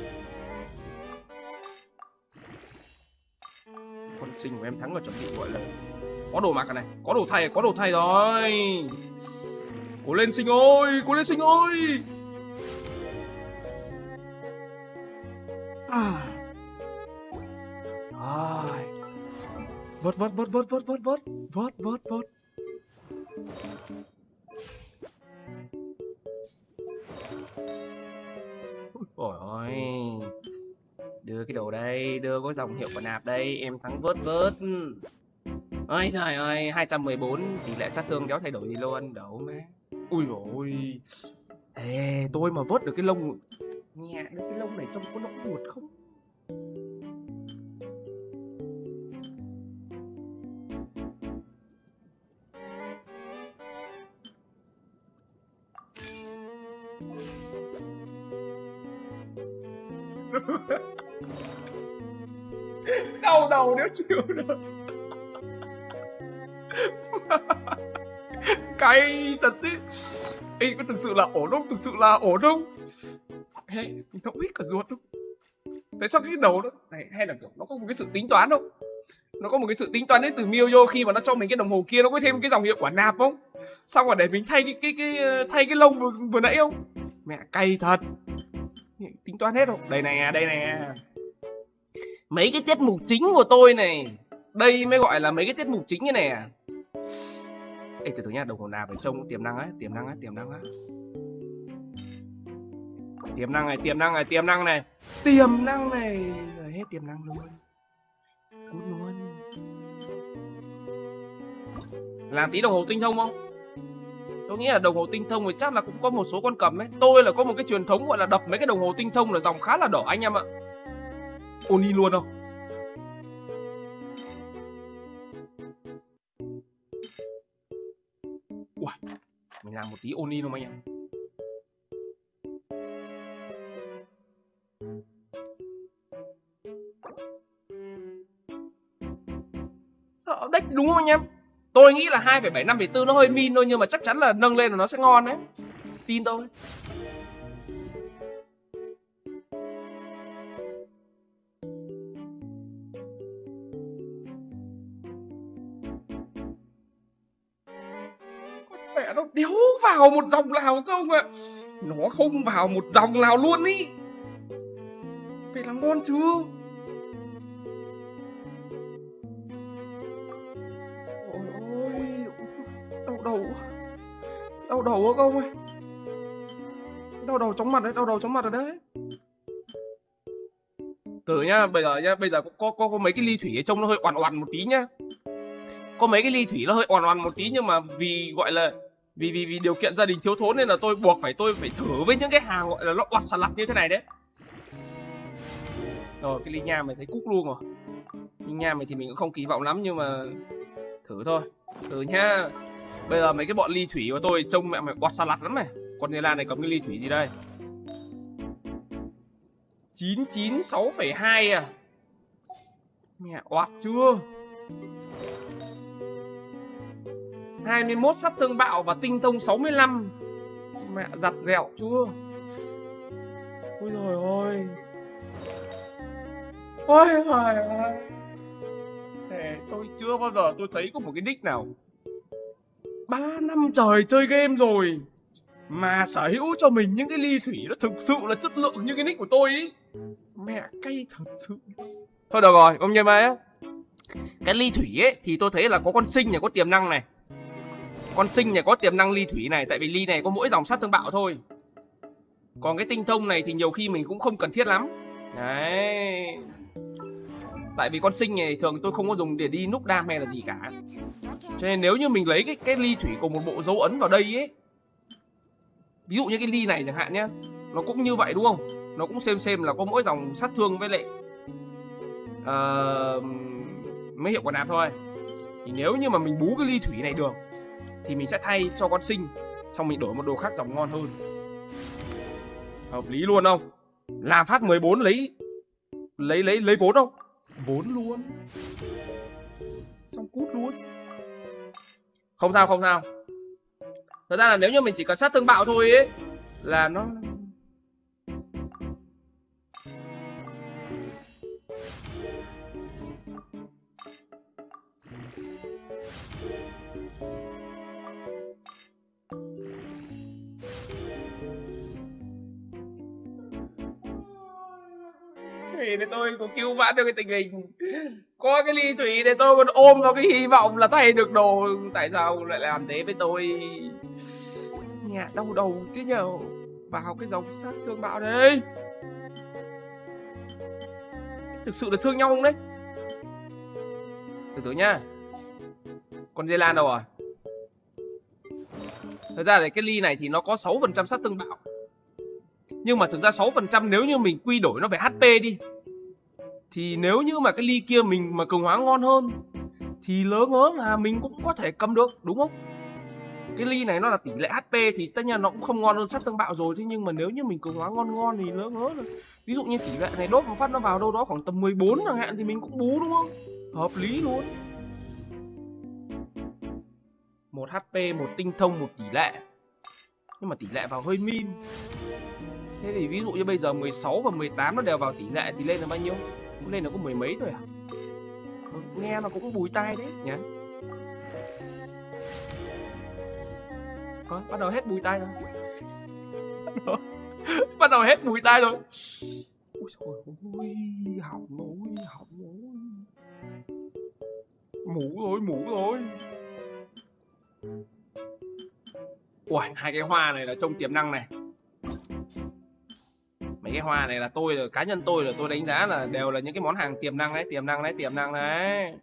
S1: Quân sinh của em thắng là chuẩn bị gọi là có đồ mặc cái này, có đồ thay rồi. Cố lên sinh ơi, cố lên sinh ơi. Vớt. Ôi ôi. Đưa cái đồ đây, đưa có dòng hiệu quả nạp đây, em thắng vớt. Ôi trời ơi, 214 tỷ lệ sát thương đéo thay đổi gì luôn, đổ má. Ui ôi. Ê, tôi mà vớt được cái lông nhẹ, được cái lông này trông có nóng ruột không? Đau đầu nếu chịu được. Cay thật đấy. Ê, có thực sự là ổn không? Hey, nó hít cả ruột không? Tại sao cái đầu nó này, hay là kiểu nó có một cái sự tính toán không? Nó có một cái sự tính toán đến từ Miyo khi mà nó cho mình cái đồng hồ kia, nó có thêm cái dòng hiệu quả nạp không? Xong rồi để mình thay thay cái lông vừa nãy không? Mẹ cay thật. Tính toán hết không? Đây này. Mấy cái tiết mục chính của tôi này. Đây mới gọi là mấy cái tiết mục chính như này à. Ê, từ từ nha, đồng hồ nạp phải trông tiềm năng á. Tiềm năng này. Rồi hết tiềm năng luôn. Cút luôn. Làm tí đồng hồ tinh thông không? Tôi nghĩ là đồng hồ tinh thông thì chắc là cũng có một số con cầm ấy. Tôi là có một cái truyền thống gọi là đập mấy cái đồng hồ tinh thông là dòng khá là đỏ anh em ạ. Oni luôn không? Ui, mình làm một tí Oni không anh em? Đếch đúng không anh em? Tôi nghĩ là 2,75,4 nó hơi min thôi, nhưng mà chắc chắn là nâng lên là nó sẽ ngon đấy. Tin tôi. Con mẹ nó đéo vào một dòng nào không ạ? Nó không vào một dòng nào luôn ý. Vậy là ngon chưa? Đau đầu á công ơi. Đau đầu chóng mặt rồi đấy. Từ nhá, bây giờ có mấy cái ly thủy trông nó hơi oằn một tí nhá. Có mấy cái ly thủy nó hơi oằn một tí, nhưng mà vì gọi là vì điều kiện gia đình thiếu thốn nên là tôi phải thử với những cái hàng gọi là nó oặt xà lặt như thế này đấy. Rồi cái ly nha mày thấy cúc luôn rồi. Ly nha mày thì mình cũng không kỳ vọng lắm, nhưng mà thử thôi. Thử nhá. Bây giờ mấy cái bọn ly thủy của tôi trông mẹ mày oặt xà lặt lắm này. Con Nê Lan này cầm cái ly thủy gì đây? 996,2 à? Mẹ oặt chưa? 21 sát thương bạo và tinh thông 65. Mẹ giặt dẹo chưa? Ôi trời ơi. Ôi trời ơi. tôi chưa bao giờ tôi thấy có một cái nick nào 3 năm trời chơi game rồi mà sở hữu cho mình những cái ly thủy nó thực sự là chất lượng như cái nick của tôi ý. Mẹ cay thật sự. Thôi được rồi, ông nhìn mày á. Cái ly thủy ấy thì tôi thấy là có con sinh này có tiềm năng này. Con sinh này có tiềm năng ly thủy này, tại vì ly này có mỗi dòng sát thương bạo thôi. Còn cái tinh thông này thì nhiều khi mình cũng không cần thiết lắm. Đấy. Tại vì con sinh này thường tôi không có dùng để đi núp đam hay là gì cả. Cho nên nếu như mình lấy cái ly thủy của một bộ dấu ấn vào đây ấy, ví dụ như cái ly này chẳng hạn nhá, nó cũng như vậy đúng không? Nó cũng xem là có mỗi dòng sát thương với lại mấy hiệu quả nạp thôi. Thì nếu như mà mình bú cái ly thủy này được thì mình sẽ thay cho con sinh, xong mình đổi một đồ khác dòng ngon hơn. Hợp lý luôn không? Làm phát 14 lấy vốn không? Vốn luôn. Xong cút luôn. Không sao. Thật ra là nếu như mình chỉ cần sát thương bạo thôi ấy là nó thì để tôi có cứu vãn được cái tình hình. Có cái ly thủy để tôi còn ôm vào cái hy vọng là thay được đồ. Tại sao lại làm thế với tôi? Nhà đau đầu thế nhờ. Vào cái dòng sát thương bạo đây. Thực sự là thương nhau không đấy? Từ từ nhá. Con dây lan đâu rồi? Thật ra là cái ly này thì nó có 6% sát thương bạo. Nhưng mà thực ra 6% nếu như mình quy đổi nó về HP đi, thì nếu như mà cái ly kia mình mà cường hóa ngon hơn thì lỡ ngớ là mình cũng có thể cầm được, đúng không? Cái ly này nó là tỷ lệ HP thì tất nhiên nó cũng không ngon hơn sát thương bạo rồi. Thế nhưng mà nếu như mình cường hóa ngon thì lỡ ngớ là ví dụ như tỷ lệ này đốt một phát nó vào đâu đó khoảng tầm 14 chẳng hạn thì mình cũng bú, đúng không? Hợp lý luôn. 1 HP, 1 tinh thông, 1 tỷ lệ. Nhưng mà tỷ lệ vào hơi min. Thế thì ví dụ như bây giờ 16 và 18 nó đều vào tỷ lệ thì lên là bao nhiêu? Cũng lên là có mười mấy thôi à? Nghe nó cũng bùi tai đấy nhỉ? Bắt đầu hết bùi tai rồi. Bắt đầu hết bùi tai rồi. Ôi trời ơi, hỏng rồi. Mũ rồi. Ui, hai cái hoa này là trông tiềm năng này. Mấy cái hoa này là cá nhân tôi là tôi đánh giá là đều là những cái món hàng tiềm năng đấy.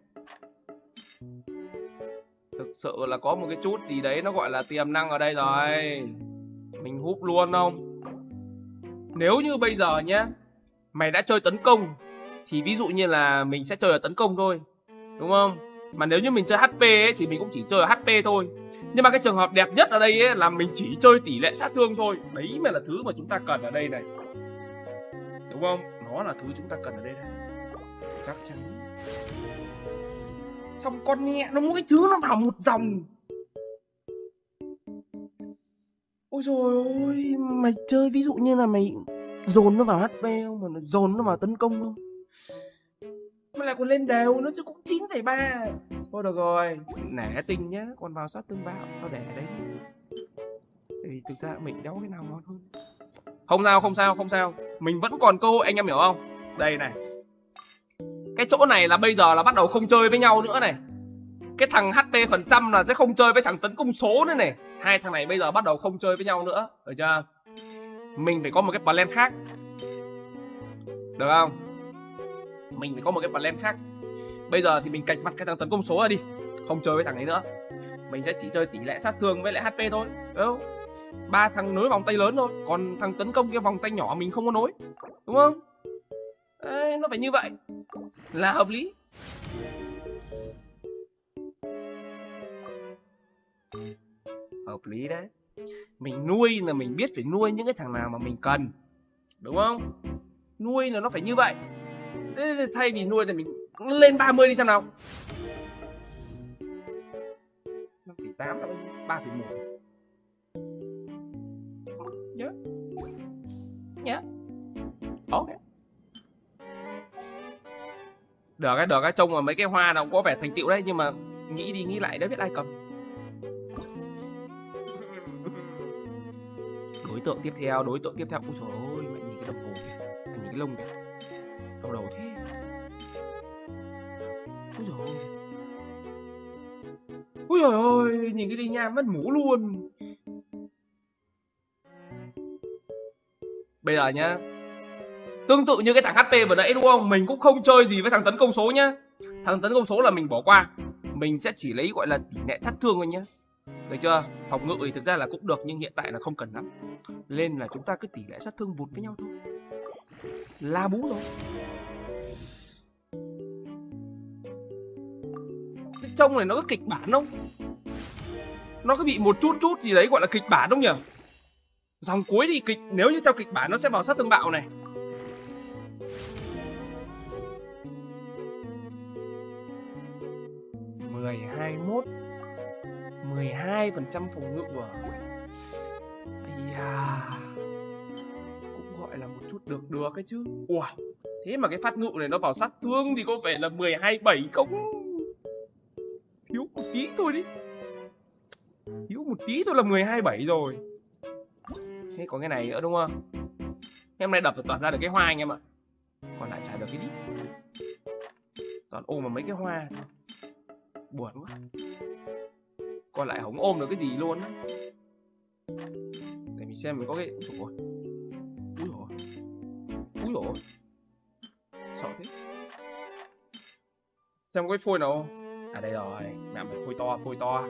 S1: Thực sự là có một cái chút gì đấy nó gọi là tiềm năng ở đây rồi. Mình húp luôn không? Nếu như bây giờ nhá, mày đã chơi tấn công thì ví dụ như là mình sẽ chơi ở tấn công thôi, đúng không? Mà nếu như mình chơi HP ấy, thì mình cũng chỉ chơi ở HP thôi. Nhưng mà cái trường hợp đẹp nhất ở đây ấy, là mình chỉ chơi tỷ lệ sát thương thôi. Đấy mới là thứ mà chúng ta cần ở đây này, đúng không? Nó là thứ chúng ta cần ở đây này. Chắc chắn. Xong con mẹ nó mỗi thứ nó vào một dòng. Ôi rồi ôi, mày chơi ví dụ như là mày dồn nó vào HP không, mà dồn nó vào tấn công không, mà lại còn lên đều nữa chứ, cũng 9,3. Thôi được rồi, nể tình nhá, còn vào sát tương bạo tao để đấy. Thì thực ra mình đéo cái nào ngon hơn. Không sao, mình vẫn còn cơ hội, anh em hiểu không? Đây này, cái chỗ này là bây giờ là bắt đầu không chơi với nhau nữa này. Cái thằng HP phần trăm là sẽ không chơi với thằng tấn công số nữa này. Hai thằng này bây giờ bắt đầu không chơi với nhau nữa, được chưa? Mình phải có một cái plan khác, được không? Mình phải có một cái plan khác. Bây giờ thì mình cạch mặt cái thằng tấn công số ra đi, không chơi với thằng ấy nữa. Mình sẽ chỉ chơi tỷ lệ sát thương với lại HP thôi, đúng không? 3 thằng nối vòng tay lớn thôi, còn thằng tấn công kia vòng tay nhỏ mình không có nối, đúng không? Đấy, nó phải như vậy là hợp lý. Hợp lý đấy. Mình nuôi là mình biết phải nuôi những cái thằng nào mà mình cần, đúng không? Nuôi là nó phải như vậy. Thế thay vì nuôi thì mình lên 30 đi xem nào. 5,8 là 3,1. Nhớ. Ok. Được cái trông mà mấy cái hoa nào cũng có vẻ thành tựu đấy, nhưng mà nghĩ đi nghĩ lại đấy biết ai cầm. Đối tượng tiếp theo. Ôi trời ơi, mẹ nhìn cái đồng hồ kìa, mẹ nhìn cái lông kìa, đau đầu thế. Ôi trời ơi. Ôi trời ơi, nhìn cái ly nhang mất mũ luôn. Bây giờ nhá, tương tự như cái thằng HP vừa nãy đúng không? Mình cũng không chơi gì với thằng tấn công số nhá. Thằng tấn công số là mình bỏ qua. Mình sẽ chỉ lấy gọi là tỷ lệ sát thương thôi nhá. Được chưa? Phòng ngự thì thực ra là cũng được, nhưng hiện tại là không cần lắm. Nên là chúng ta cứ tỷ lệ sát thương vụt với nhau thôi. La bú rồi. Cái trông này nó có kịch bản không? Nó có bị một chút gì đấy gọi là kịch bản không nhỉ? Dòng cuối thì kịch, nếu như theo kịch bản nó sẽ vào sát thương bạo này. Mười 12% phòng ngự à? Ây da, cũng gọi là một chút được cái chứ. Ủa, thế mà cái phát ngự này nó vào sát thương thì có vẻ là 12.7 không? Thiếu một tí thôi đi. Thiếu một tí thôi là 12.7 rồi. Thế có cái này nữa đúng không? Em này đập toàn ra được cái hoa anh em ạ. Còn lại chả được cái gì. Toàn ôm vào mấy cái hoa thôi. Buồn quá. Còn lại không ôm được cái gì luôn á. Để mình xem mình có cái... Úi dồi. Sợ thế. Xem có cái phôi nào không? À đây rồi. Mẹ mày phôi to.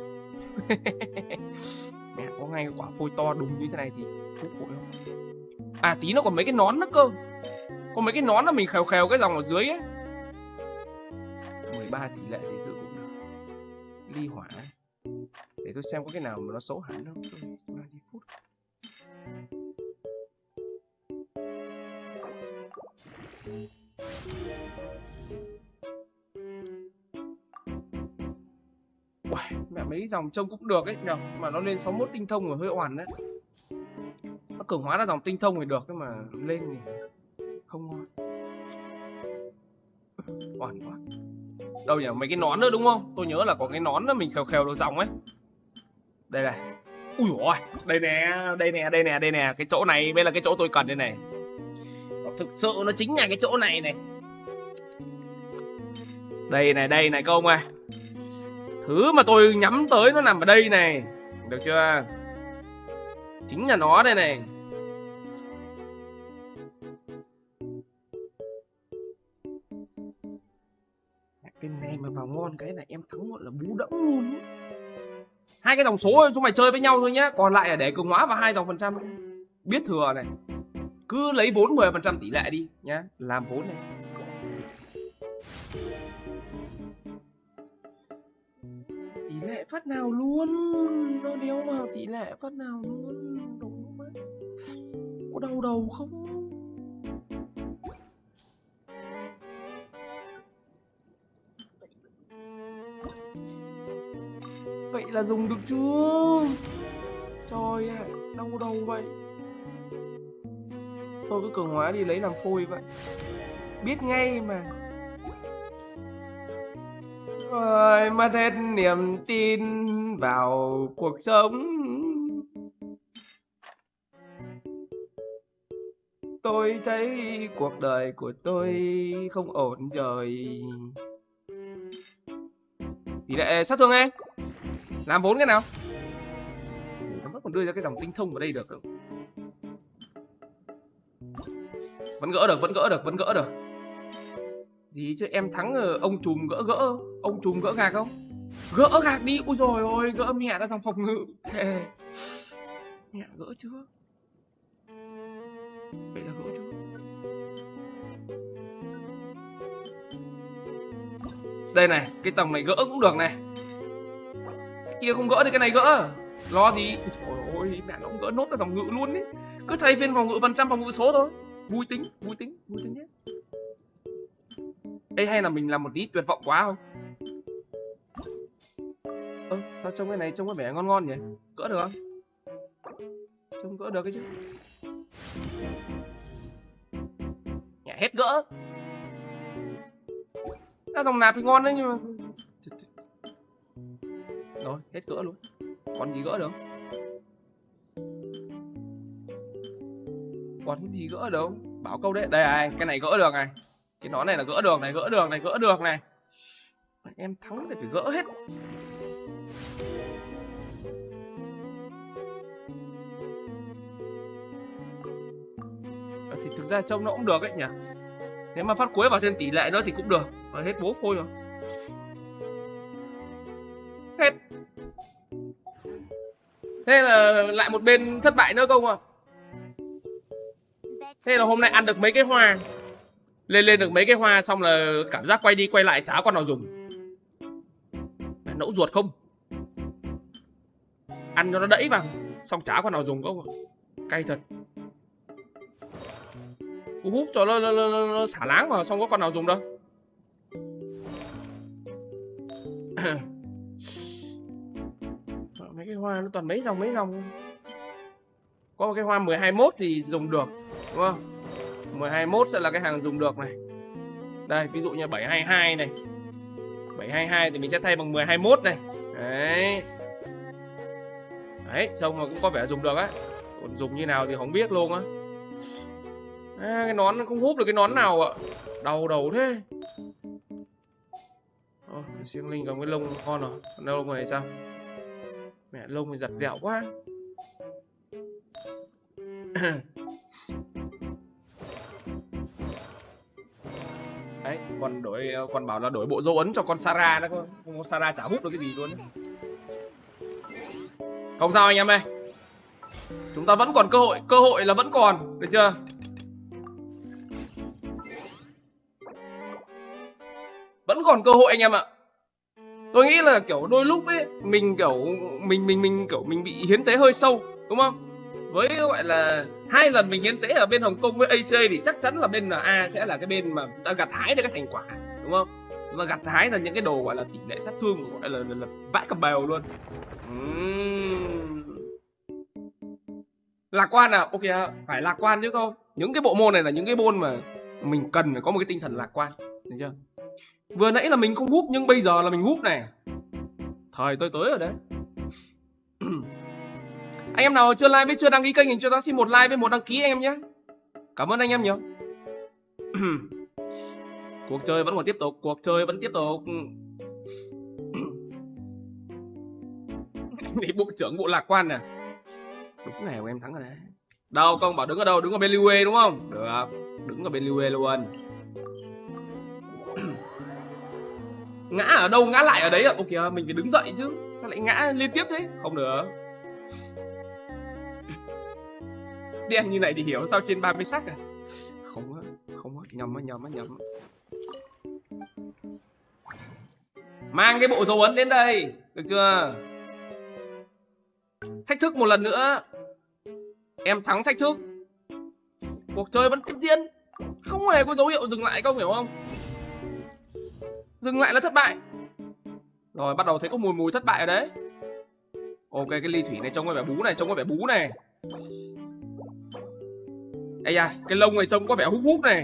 S1: Mẹ có ngay cái quả phôi to đùng như thế này thì hút vội không? À tí nó còn mấy cái nón nữa cơ. Có mấy cái nón là mình khèo cái dòng ở dưới ấy. 13 tỷ lệ để giữ cũng được. Ly hỏa. Để tôi xem có cái nào mà nó xấu hẳn không. Bao nhiêu phút. Uầy, mẹ mấy dòng trông cũng được ấy nhờ. Mà nó lên 61 tinh thông rồi hơi oằn đấy. Nó cường hóa ra dòng tinh thông thì được, nhưng mà lên thì không ngon. Oằn quá. Đâu nhỉ, mấy cái nón nữa đúng không? Tôi nhớ là có cái nón đó mình khèo được dòng ấy. Đây này. Ui dồi, đây nè. Cái chỗ này mới là cái chỗ tôi cần đây này. Thực sự nó chính là cái chỗ này này. Đây này các ông ơi. Thứ mà tôi nhắm tới nó nằm ở đây này. Được chưa? Chính là nó đây này. Cái này mà vào ngon cái này em thắng gọi là bú đẫm luôn. Hai cái dòng số chúng mày chơi với nhau thôi nhá. Còn lại là để cường hóa vào hai dòng phần trăm. Biết thừa này. Cứ lấy vốn 10% tỷ lệ đi nhá. Làm vốn này. Tỷ lệ phát nào luôn. Nó đéo vào tỷ lệ phát nào luôn. Đúng không? Có đau đầu không? Vậy là dùng được chưa? Trời ơi, đau đầu vậy. Tôi cứ cường hóa đi lấy làm phôi vậy. Biết ngay mà. Rồi mất hết niềm tin vào cuộc sống. Tôi thấy cuộc đời của tôi không ổn rồi. Tỷ lệ sát thương em. Làm vốn cái nào? Nó vẫn còn đưa ra cái dòng tinh thông vào đây được không? Vẫn gỡ được. Gì chứ em thắng ông trùm gỡ. Ông trùm gỡ gạc không? Gỡ gạc đi. Ui dồi ôi, gỡ mẹ ra dòng phòng ngự. Mẹ gỡ chưa? Vậy là gỡ chưa? Đây này, cái tầng này gỡ cũng được này. Cái kia không gỡ thì cái này gỡ. Lo gì? Ôi ôi, mẹ nó cũng gỡ nốt ra dòng ngự luôn đấy. Cứ thay phiên phòng ngự phần trăm phòng ngự số thôi. Vui tính nhé. Ê, hay là mình làm một tí tuyệt vọng quá không? Sao trông cái này trông có vẻ ngon nhỉ? Gỡ được không? Trông gỡ được cái chứ. Nhả hết gỡ. Ra dòng nạp thì ngon đấy nhưng mà... Rồi, hết gỡ luôn. Còn gì gỡ được? Còn gì gỡ đâu? Bảo câu đấy. Đây này, cái này gỡ được này. Cái nón này là gỡ được này, gỡ được này, gỡ được này. Em thắng thì phải gỡ hết. Thì thực ra trông nó cũng được ấy nhỉ. Nếu mà phát cuối vào thêm tỷ lệ nữa thì cũng được. Mà hết bố phôi rồi. Hết. Thế là lại một bên thất bại nữa không ạ? Thế là hôm nay ăn được mấy cái hoa. Lên được mấy cái hoa xong là cảm giác quay đi quay lại chả con nào dùng. Phải nẫu ruột không? Ăn cho nó đẫy vào. Xong chả con nào dùng không? Cay thật. Cú hút cho nó xả láng vào xong có con nào dùng đâu. Mấy cái hoa nó toàn mấy dòng. Có một cái hoa 1021 thì dùng được, đúng không? 1021 sẽ là cái hàng dùng được này. Đây, ví dụ như 722 này. 722 thì mình sẽ thay bằng 1021 này. Đấy. Đấy, trông mà cũng có vẻ dùng được á. Còn dùng như nào thì không biết luôn á. Cái nón nó không hút được cái nón nào ạ. Đau đầu thế. Siêng Linh cầm cái lông con rồi. Còn lông này sao? Mẹ lông này giặt dẻo quá. Đấy, còn bảo là đổi bộ dấu ấn cho con Sarah đó. Con Sarah chả hút được cái gì luôn. Không sao anh em ơi. Chúng ta vẫn còn cơ hội là vẫn còn, được chưa? Vẫn còn cơ hội anh em ạ. Tôi nghĩ là kiểu đôi lúc ấy mình kiểu mình bị hiến tế hơi sâu, đúng không? Với gọi là 2 lần mình hiến tế ở bên Hồng Kông với AC thì chắc chắn là bên NA sẽ là cái bên mà chúng ta gặt hái được cái thành quả, đúng không? Chúng ta gặt hái là những cái đồ gọi là tỷ lệ sát thương gọi là vãi cả bèo luôn. Lạc quan à? Ok, phải lạc quan chứ không? Những cái bộ môn này là những cái môn mà mình cần phải có một cái tinh thần lạc quan, được chưa? Vừa nãy là mình không húp nhưng bây giờ là mình húp này. Thời tôi tới rồi đấy. Anh em nào chưa like với chưa đăng ký kênh thì cho ta xin một like với một đăng ký anh em nhé. Cảm ơn anh em nhiều. Cuộc chơi vẫn còn tiếp tục. Cuộc chơi vẫn tiếp tục. Anh này bộ trưởng bộ lạc quan nè. Đúng này của em thắng rồi đấy. Đâu con bảo đứng ở đâu? Đứng ở bên Liu đúng không? Được. Đứng ở bên Liu luôn. Ngã ở đâu ngã lại ở đấy ạ. Ok, mình phải đứng dậy chứ. Sao lại ngã liên tiếp thế? Không được. Đen như này thì hiểu sao trên 30 sắc à? Không á, nhầm. Mang cái bộ dấu ấn đến đây, được chưa? Thách thức một lần nữa. Em thắng thách thức. Cuộc chơi vẫn tiếp diễn. Không hề có dấu hiệu dừng lại, không hiểu không? Dừng lại là thất bại. Rồi bắt đầu thấy có mùi thất bại ở đấy. Ok, cái ly thủy này trông có vẻ bú này, Ây da, cái lông này trông có vẻ húp này.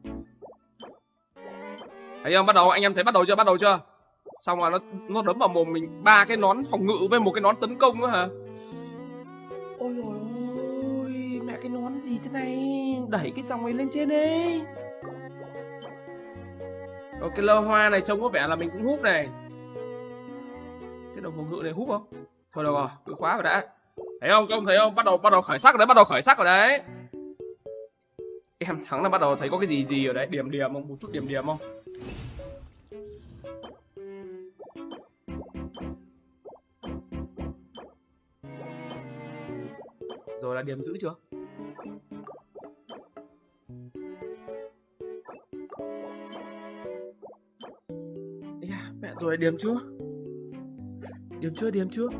S1: Thấy không? Bắt đầu, anh em thấy bắt đầu chưa? Xong rồi nó đấm vào mồm mình 3 cái nón phòng ngự với một cái nón tấn công nữa hả? Ôi dồi ôi, mẹ cái nón gì thế này? Đẩy cái dòng này lên trên đi. Rồi cái lơ hoa này trông có vẻ là mình cũng húp này. Cái đồng phòng ngự này húp không? Thôi được rồi, cứ khóa vào đã. Thấy không? Thấy không? Bắt đầu khởi sắc rồi đấy, Em thắng là bắt đầu thấy có cái gì ở đấy, điểm không? Một chút điểm không? Rồi là điểm giữ chưa? Mẹ rồi điểm chưa? Điểm chưa?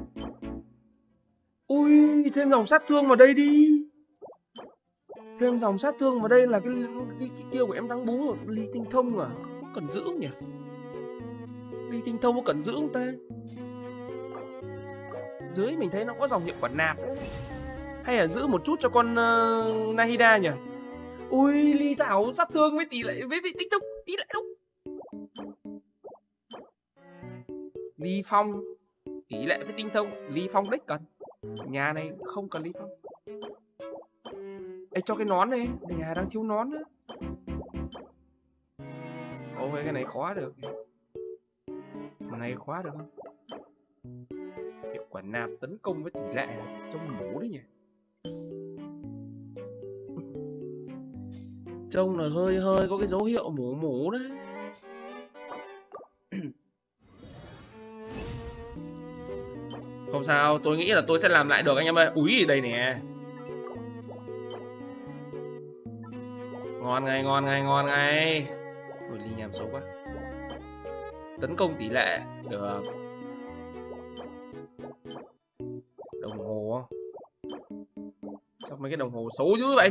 S1: Ui, thêm dòng sát thương vào đây đi. Thêm dòng sát thương vào đây là cái kia của em đang bú rồi. Ly tinh thông à? Có cần giữ không nhỉ? Ly tinh thông có cần giữ không ta? Dưới mình thấy nó có dòng hiệu quả nạp đấy. Hay là giữ một chút cho con Nahida nhỉ? Ui, ly thảo sát thương với tỷ lệ với tích tốc tỷ lệ đâu. Ly Phong. Tỷ lệ với tinh thông. Ly Phong đích cần. Nhà này không cần Ly Phong. Ê, cho cái nón đi. Nhà đang thiếu nón nữa. Ôi cái này khóa được. Cái này khóa được không? Hiệu quả nạp tấn công với tỷ lệ trông mũ đấy nhỉ. Trông là hơi có cái dấu hiệu mũ đấy. Không sao, tôi nghĩ là tôi sẽ làm lại được anh em ơi. Úi đây nè. Ngon ngay. Ôi Ly nhảm xấu quá. Tấn công tỷ lệ được. Đồng hồ. Sao mấy cái đồng hồ xấu dữ vậy?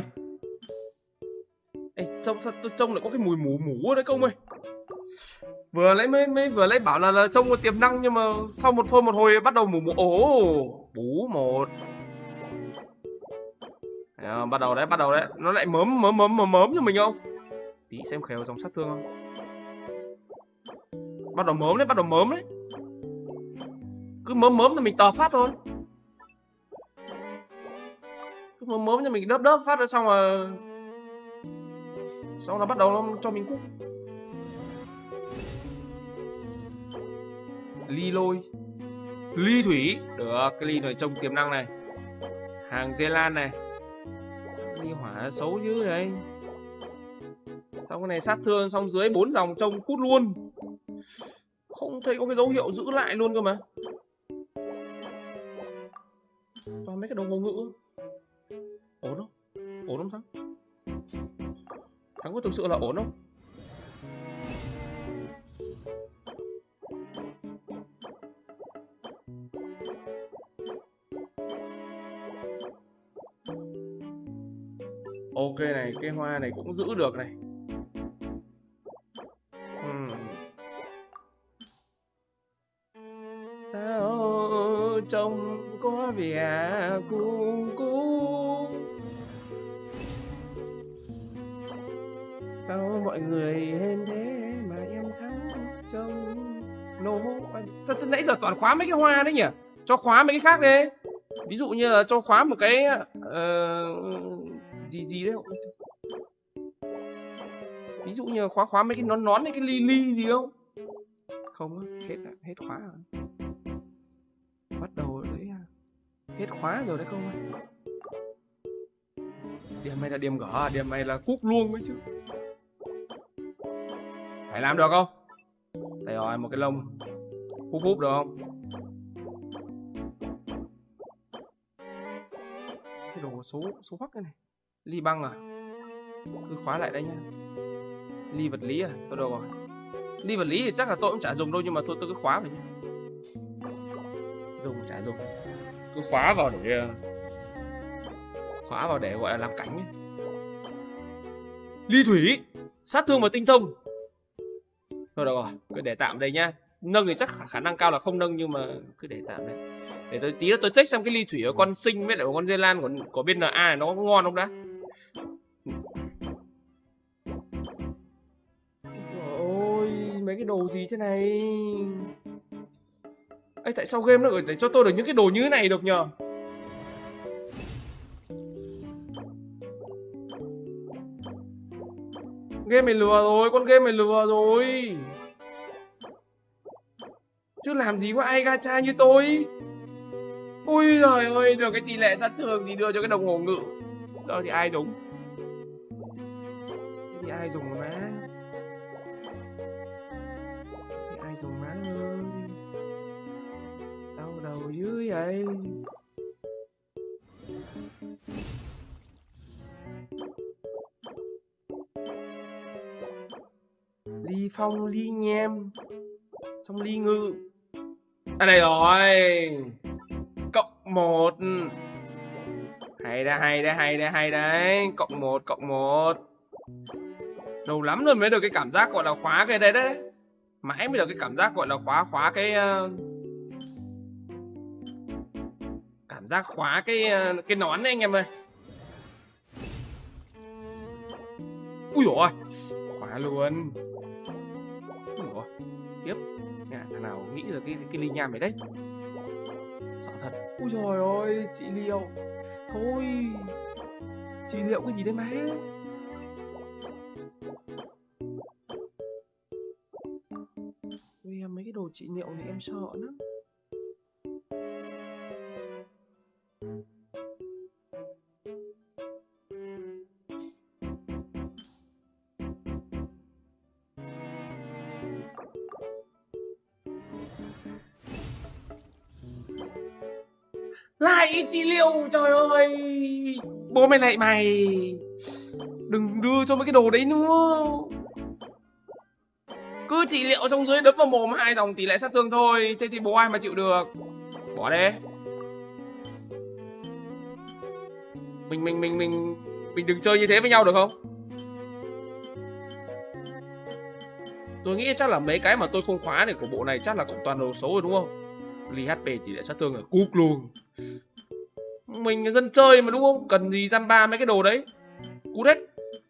S1: Ê, trông lại có cái mùi mủ ở đấy công ơi. Vừa lấy bảo là trông có tiềm năng, nhưng mà sau một hồi bắt đầu mủ. Ồ, bú một. À, bắt đầu đấy. Nó lại mớm cho mình không? Tí xem khéo dòng sát thương không? Bắt đầu mớm đấy. Cứ mớm thì mình tờ phát thôi. Cứ mớm cho mình đớp phát rồi xong là bắt đầu nó cho mình cúp. Ly lôi. Ly thủy. Được, cái ly này trông tiềm năng này. Hàng Zealand này. Ly hỏa xấu dữ đấy. Xong cái này sát thương, xong dưới 4 dòng trông cút luôn. Không thấy có cái dấu hiệu giữ lại luôn cơ mà. Toàn mấy cái đồng hồ ngữ. Ổn không thắng? Thắng có thực sự là ổn không? Ok này, cái hoa này cũng giữ được này. Sao trông có vẻ cung. Sao mọi người hên thế mà em thắng trông nô. Sao từ nãy giờ toàn khóa mấy cái hoa đấy nhỉ? Cho khóa mấy cái khác đi. Ví dụ như là cho khóa một cái gì đấy. Ví dụ như là khóa mấy cái nón cái ly gì không? Không, hết khóa rồi. Bắt đầu đấy, hết khóa rồi đấy không ơi. Điểm này là điểm gỡ, điểm này là cúp luôn ấy chứ. Phải làm được không? Đây rồi, một cái lông húp được không? Cái đồ số bắc cái này. Ly băng à? Cứ khóa lại đây nha. Ly vật lý à? Thôi được rồi. Ly vật lý thì chắc là tôi cũng chả dùng đâu, nhưng mà thôi tôi cứ khóa vào nhé. Chả dùng. Cứ khóa vào để gọi là làm cảnh ấy. Ly thủy, sát thương và tinh thông. Thôi được rồi, cứ để tạm đây nhá. Nâng thì chắc khả năng cao là không nâng, nhưng mà cứ để tạm đây. Để tôi tí nữa tôi check xem cái ly thủy ở con Sinh với lại con Zealand của bên NA này nó có ngon không đã. Ôi, mấy cái đồ gì thế này? Ê, tại sao game nó gửi cho tôi được những cái đồ như thế này được nhờ? Game mày lừa rồi, con game mày lừa rồi. Chứ làm gì có ai gacha như tôi. Ui giời ơi, được cái tỷ lệ sát thương thì đưa cho cái đồng hồ ngự. Đó thì ai dùng? Thì ai dùng mà. Thì ai dùng má ơi. Đau đầu dữ vậy. Ly Phong, Ly Nhem, xong Ly Ngự. À đây rồi. Cộng 1. Hay đấy. Cộng 1. Lâu lắm rồi mới được cái cảm giác gọi là khóa cái đấy. Mãi mới được cái cảm giác gọi là khóa cái cảm giác khóa cái nón đấy anh em ơi. Ui dồi ôi, khóa luôn. Ui dồi, tiếp. thằng nào nghĩ được cái ly nham này đấy. Sợ thật. Ui trời ơi, trị liệu. Thôi, trị liệu cái gì đấy má. Ui, mấy cái đồ trị liệu này em sợ lắm. Lại trị liệu, trời ơi. Bố mày lại mày. Đừng đưa cho mấy cái đồ đấy nữa. Cứ trị liệu xong dưới đấm vào mồm 2 dòng tỷ lệ sát thương thôi. Thế thì bố ai mà chịu được. Bỏ đi. Mình đừng chơi như thế với nhau được không? Tôi nghĩ chắc là mấy cái mà tôi không khóa này của bộ này chắc là cũng toàn đồ xấu rồi đúng không? Ly HP tỷ lệ sát thương ở cúp luôn. Mình dân chơi mà đúng không? Cần gì giam ba mấy cái đồ đấy. Cút hết.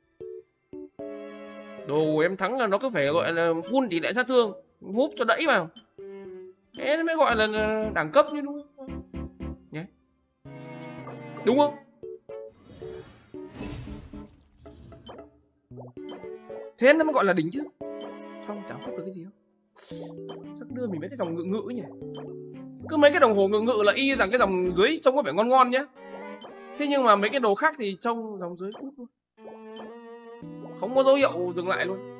S1: Đồ em thắng là nó cứ phải gọi là full tỷ lệ sát thương, húp cho đẫy vào. Thế nó mới gọi là đẳng cấp như đúng không? Nhé. Đúng không? Thế nó mới gọi là đỉnh chứ. Xong chả hút được cái gì đâu. Sao đưa mình mấy cái dòng ngự ngự nhỉ? Cứ mấy cái đồng hồ ngự ngự là y rằng cái dòng dưới trông có vẻ ngon ngon nhá. Thế nhưng mà mấy cái đồ khác thì trông dòng dưới cút luôn. Không có dấu hiệu dừng lại luôn.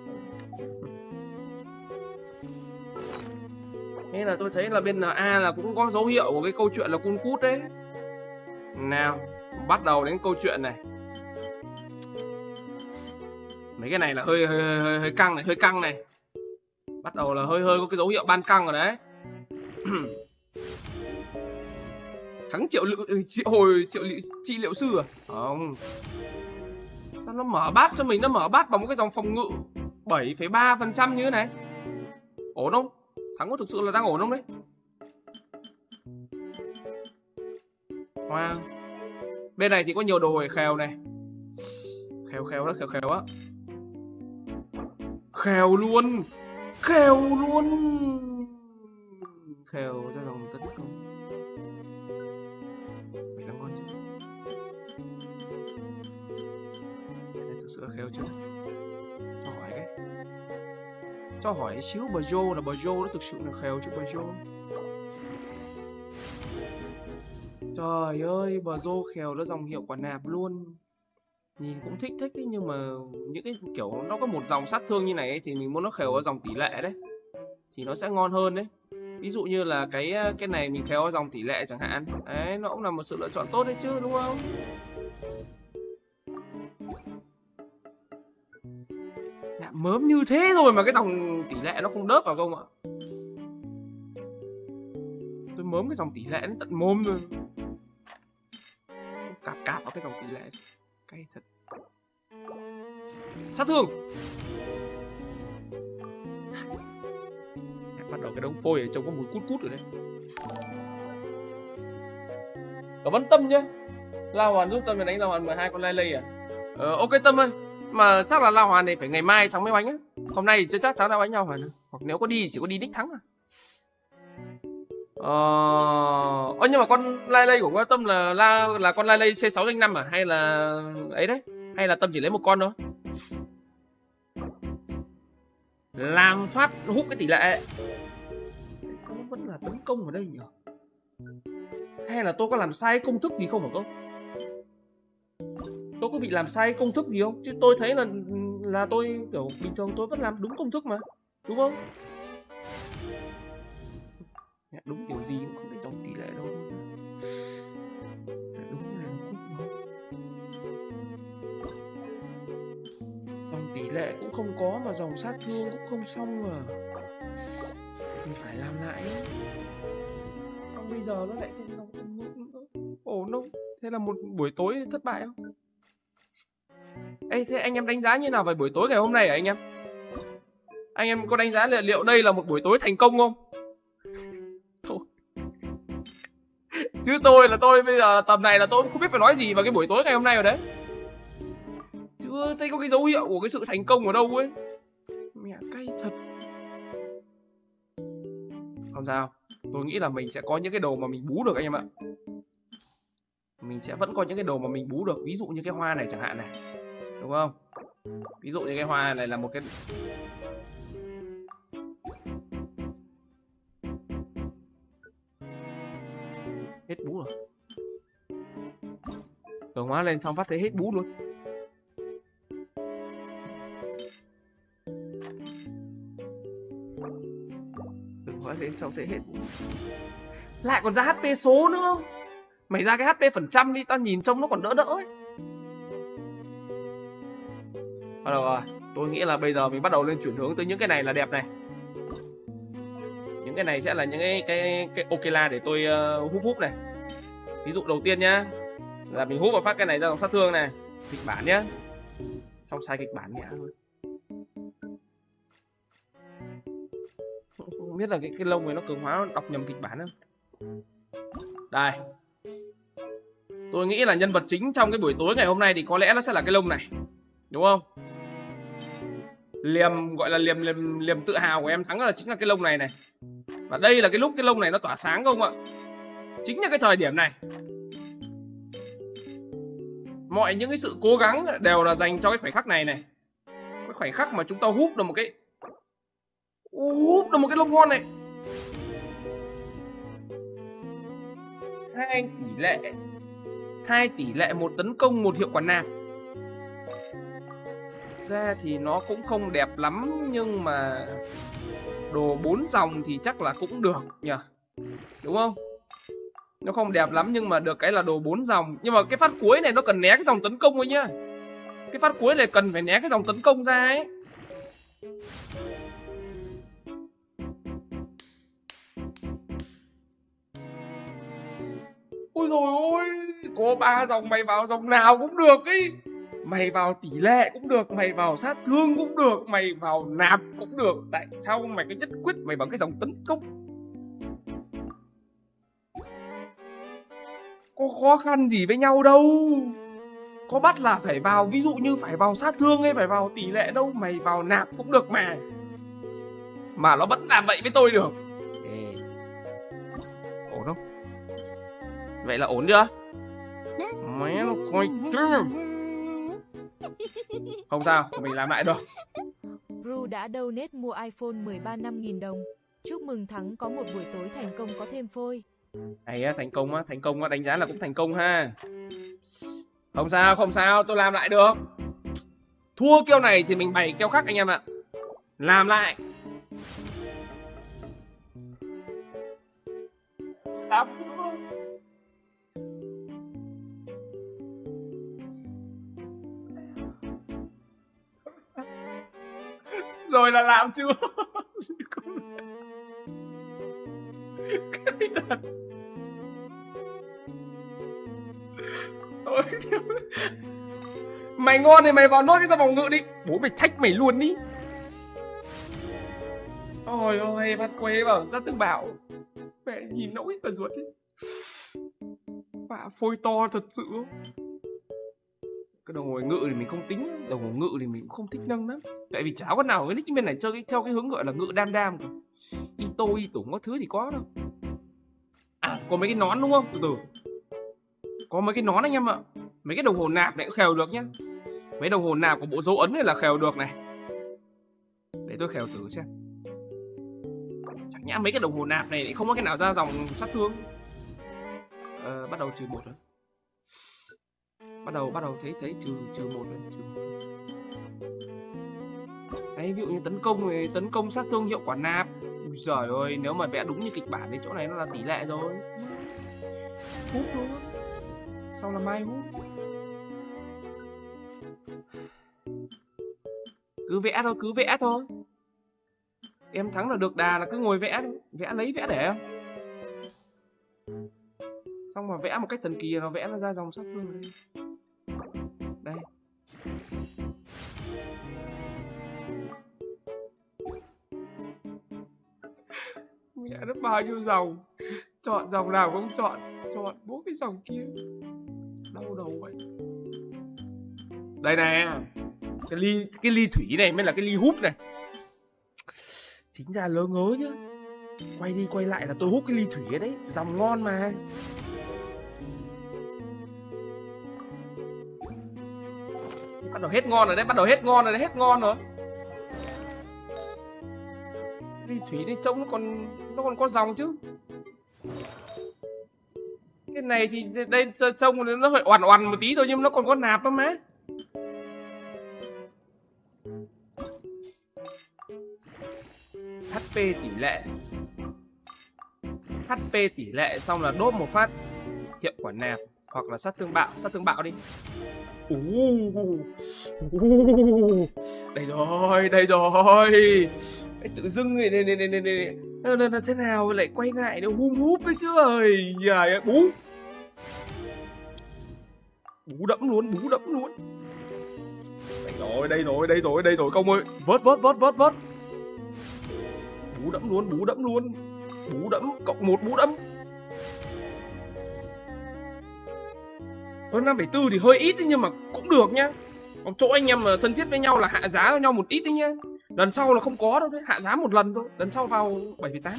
S1: Nên là tôi thấy là bên A là cũng có dấu hiệu của cái câu chuyện là cun cút đấy. Nào, bắt đầu đến câu chuyện này. Mấy cái này là hơi căng này, hơi căng này. Bắt đầu là hơi có cái dấu hiệu ban căng rồi đấy. Thắng trị liệu sư à? Không. Sao nó mở bát cho mình, nó mở bát bằng một cái dòng phòng ngự 7,3% như thế này. Ổn không? Thắng có thực sự là đang ổn không đấy? Wow. Bên này thì có nhiều đồ hồi khèo này. Khèo đó, khèo á. Khèo luôn. Khèo ra dòng tấn công. Mày làm ngon chứ? Đây thực sự là khèo chưa? Cho hỏi cái. Cho hỏi xíu bà Jo là bà Jo nó thực sự là khèo chứ bà Jo. Trời ơi, bà Jo khèo nó dòng hiệu quả nạp luôn. Nhìn cũng thích ấy, nhưng mà những cái kiểu nó có một dòng sát thương như này ấy, thì mình muốn nó khèo ở dòng tỷ lệ đấy thì nó sẽ ngon hơn đấy. Ví dụ như là cái này mình khèo ở dòng tỷ lệ chẳng hạn. Đấy, nó cũng là một sự lựa chọn tốt đấy chứ đúng không? Đã mớm như thế rồi mà cái dòng tỷ lệ nó không đớp vào không ạ? Tôi mớm cái dòng tỷ lệ đến tận mồm rồi. Cạp vào cái dòng tỷ lệ. Cay thật. Sát thương. Bắt đầu cái đống phôi ở trông có mùi cút rồi đấy. Cảm ơn Tâm nhá. Lao Hoàn giúp Tâm đánh Lao Hoàn 12 con lai lây à? Ok Tâm ơi. Mà chắc là Lao Hoàn này phải ngày mai thắng mấy bánh á. Hôm nay thì chưa chắc thắng ra bánh Lao Hoàn. Hoặc nếu có đi chỉ có đi đích thắng à. Nhưng mà con lai lây của Tâm là con lai lây C6 danh 5 à? Hay là ấy đấy? Hay là Tâm chỉ lấy một con thôi? Làm phát hút cái tỷ lệ. Sao nó vẫn là tấn công ở đây nhỉ? Hay là tôi có làm sai công thức gì không hả cô? Tôi có bị làm sai công thức gì không? Chứ tôi thấy là tôi kiểu bình thường tôi vẫn làm đúng công thức mà. Đúng không? Đúng kiểu gì cũng không để tổng tỷ lệ đâu. Đúng như này nó cũng không. Dòng tỷ lệ cũng không có mà dòng sát thương cũng không xong à. Mình phải làm lại nhé. Xong bây giờ nó lại thêm dòng phòng ngự nữa. Ổn không? Thế là một buổi tối thất bại không? Ê, thế anh em đánh giá như nào về buổi tối ngày hôm nay hả anh em? Anh em có đánh giá liệu đây là một buổi tối thành công không? Thôi. Chứ tôi bây giờ tầm này là tôi cũng không biết phải nói gì vào cái buổi tối ngày hôm nay rồi đấy. Chưa thấy có cái dấu hiệu của cái sự thành công ở đâu ấy. Mẹ cay thật. Không sao. Tôi nghĩ là mình sẽ có những cái đồ mà mình bú được anh em ạ. Mình sẽ vẫn có những cái đồ mà mình bú được. Ví dụ như cái hoa này chẳng hạn này. Đúng không? Ví dụ như cái hoa này là một cái... Hết bú rồi. Cường hóa lên xong phát thấy hết bú luôn. Cường hóa lên xong thấy hết bú. Lại còn ra HP số nữa. Mày ra cái HP phần trăm đi, tao nhìn trông nó còn đỡ đỡ ấy. Bắt đầu rồi. Tôi nghĩ là bây giờ mình bắt đầu lên chuyển hướng tới những cái này là đẹp này. Những cái này sẽ là những cái Okela để tôi húp này. Ví dụ đầu tiên nhá, là mình hút vào phát cái này ra dòng sát thương này. Kịch bản nhá. Xong sai kịch bản nhá thôi. Không biết là cái lông này nó cường hóa nó đọc nhầm kịch bản không. Đây. Tôi nghĩ là nhân vật chính trong cái buổi tối ngày hôm nay thì có lẽ nó sẽ là cái lông này. Đúng không? Liềm gọi là liềm tự hào của em thắng là chính là cái lông này này. Và đây là cái lúc cái lông này nó tỏa sáng không ạ? Chính là cái thời điểm này. Mọi những cái sự cố gắng đều là dành cho cái khoảnh khắc này này. Cái khoảnh khắc mà chúng ta húp được một cái lông ngon này. 2 tỷ lệ 1 tấn công 1 hiệu quả nạp. Ra thì nó cũng không đẹp lắm, nhưng mà đồ 4 dòng thì chắc là cũng được nhỉ. Đúng không? Nó không đẹp lắm nhưng mà được cái là đồ 4 dòng. Nhưng mà cái phát cuối này nó cần né cái dòng tấn công thôi nhá. Cái phát cuối này cần phải né cái dòng tấn công ra ấy. Ôi dồi ôi, có 3 dòng mày vào dòng nào cũng được ấy. Mày vào tỷ lệ cũng được, mày vào sát thương cũng được, mày vào nạp cũng được. Tại sao mày cứ nhất quyết mày vào cái dòng tấn công? Có khó khăn gì với nhau đâu. Có bắt là phải vào, ví dụ như phải vào sát thương hay phải vào tỷ lệ đâu. Mày vào nạp cũng được mà. Mà nó vẫn làm vậy với tôi được. Ổn không? Vậy là ổn chưa? Mẹ nó coi chứ. Không sao, mình làm lại được.
S2: Ru đã donate mua iPhone 13 5.000 đồng. Chúc mừng Thắng có một buổi tối thành công có thêm phôi.
S1: Hay á, thành công á, đánh giá là cũng thành công ha. Không sao, tôi làm lại được. Thua keo này thì mình bày keo khác anh em ạ. Làm lại. Làm chưa? Rồi là làm chưa? Cái thật. Mày ngon thì mày vào nốt cái ra vòng ngự đi. Bố mày thách mày luôn đi. Ôi ôi, bắt quế vào rất tương bảo. Mẹ nhìn nỗi cả ruột đi. Bà phôi to thật sự. Cái đồng hồ ngự thì mình không tính. Đồng hồ ngự thì mình cũng không thích nâng lắm. Tại vì chả có nào cái nick bên này chơi theo cái hướng gọi là ngự đam đam cả. Ito, tủng có thứ thì có đâu. À, có mấy cái nón đúng không? Từ từ. Có mấy cái nón anh em ạ. Mấy cái đồng hồ nạp này cũng khèo được nhá. Mấy đồng hồ nạp của bộ dấu ấn này là khèo được này. Để tôi khèo thử xem. Chẳng nhẽ mấy cái đồng hồ nạp này không có cái nào ra dòng sát thương. Bắt đầu trừ 1 rồi. Bắt đầu thấy trừ 1 rồi. Đấy, ví dụ như tấn công sát thương hiệu quả nạp. Ui giời ơi, nếu mà vẽ đúng như kịch bản thì chỗ này nó là tỷ lệ rồi. Hút thôi. Xong là mai hút. Cứ vẽ thôi. Em thắng là được đà là cứ ngồi vẽ thôi. Vẽ lấy vẽ để. Xong mà vẽ một cách thần kỳ nó vẽ nó ra dòng sát thương ở đây. Đây. Mẹ nó bao nhiêu dòng. Chọn dòng nào không chọn. Chọn bố cái dòng kia. Đau đầu vậy. Đây nè. Cái ly thủy này mới là cái ly húp này. Chính ra lơ ngớ nhá. Quay đi quay lại là tôi hút cái ly thủy ấy đấy, dòng ngon mà. Bắt đầu hết ngon rồi đấy, bắt đầu hết ngon rồi đấy, hết ngon rồi. Ly thủy đây trông nó còn có dòng chứ. Cái này thì đây trông nó hơi oằn oằn một tí thôi nhưng nó còn có nạp đó má. HP tỷ lệ. HP tỷ lệ xong là đốt một phát hiệu quả nạp hoặc là sát thương bạo đi. Đây rồi, đây rồi. Anh tự dưng này thế nào lại quay lại nó húp ấy chứ ơi. Dài bú. Bú đẫm luôn. Đây rồi công ơi. Vớt. Bú đẫm luôn. Bú đẫm cộng 1 bú đẫm. Hơn 5,4 thì hơi ít đấy, nhưng mà cũng được nhá. Còn chỗ anh em mà thân thiết với nhau là hạ giá cho nhau một ít đấy nhá. Lần sau là không có đâu đấy, hạ giá một lần thôi. Lần sau vào 7,8.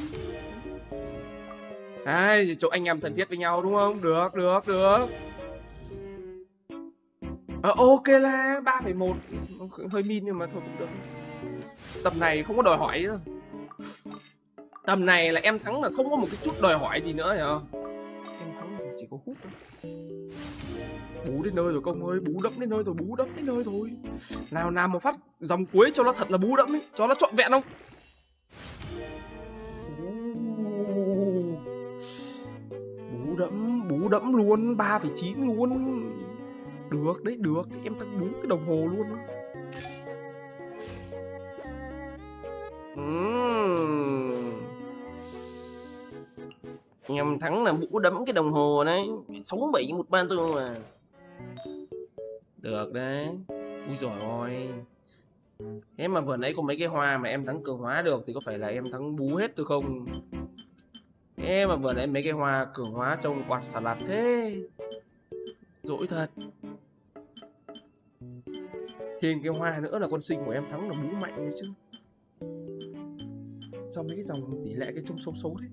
S1: Đấy, chỗ anh em thân thiết với nhau đúng không? Được. Ok là 3,1. Hơi min nhưng mà thôi cũng được. Tầm này không có đòi hỏi nữa. Tầm này là em thắng là không có một cái chút đòi hỏi gì nữa, hiểu không? Em thắng chỉ có hút thôi. Bú đến nơi rồi công ơi, bú đẫm đến nơi rồi. Nào một phát dòng cuối cho nó thật là bú đẫm ấy, cho nó trọn vẹn không? Bú đẫm luôn, 3,9 luôn. Được đấy, em thắng bú cái đồng hồ luôn. Em thắng là bú đẫm cái đồng hồ đấy, 67134 mà. Được đấy. Ui giời ơi. Thế mà vừa nãy có mấy cái hoa mà em thắng cường hóa được thì có phải là em thắng bú hết tôi không? Thế mà vừa nãy mấy cái hoa cường hóa trông quạt xà lạt thế. Dỗi thật. Thêm cái hoa nữa là con sinh của em thắng là bú mạnh đấy chứ. Sao mấy cái dòng tỷ lệ cái trông xấu thế?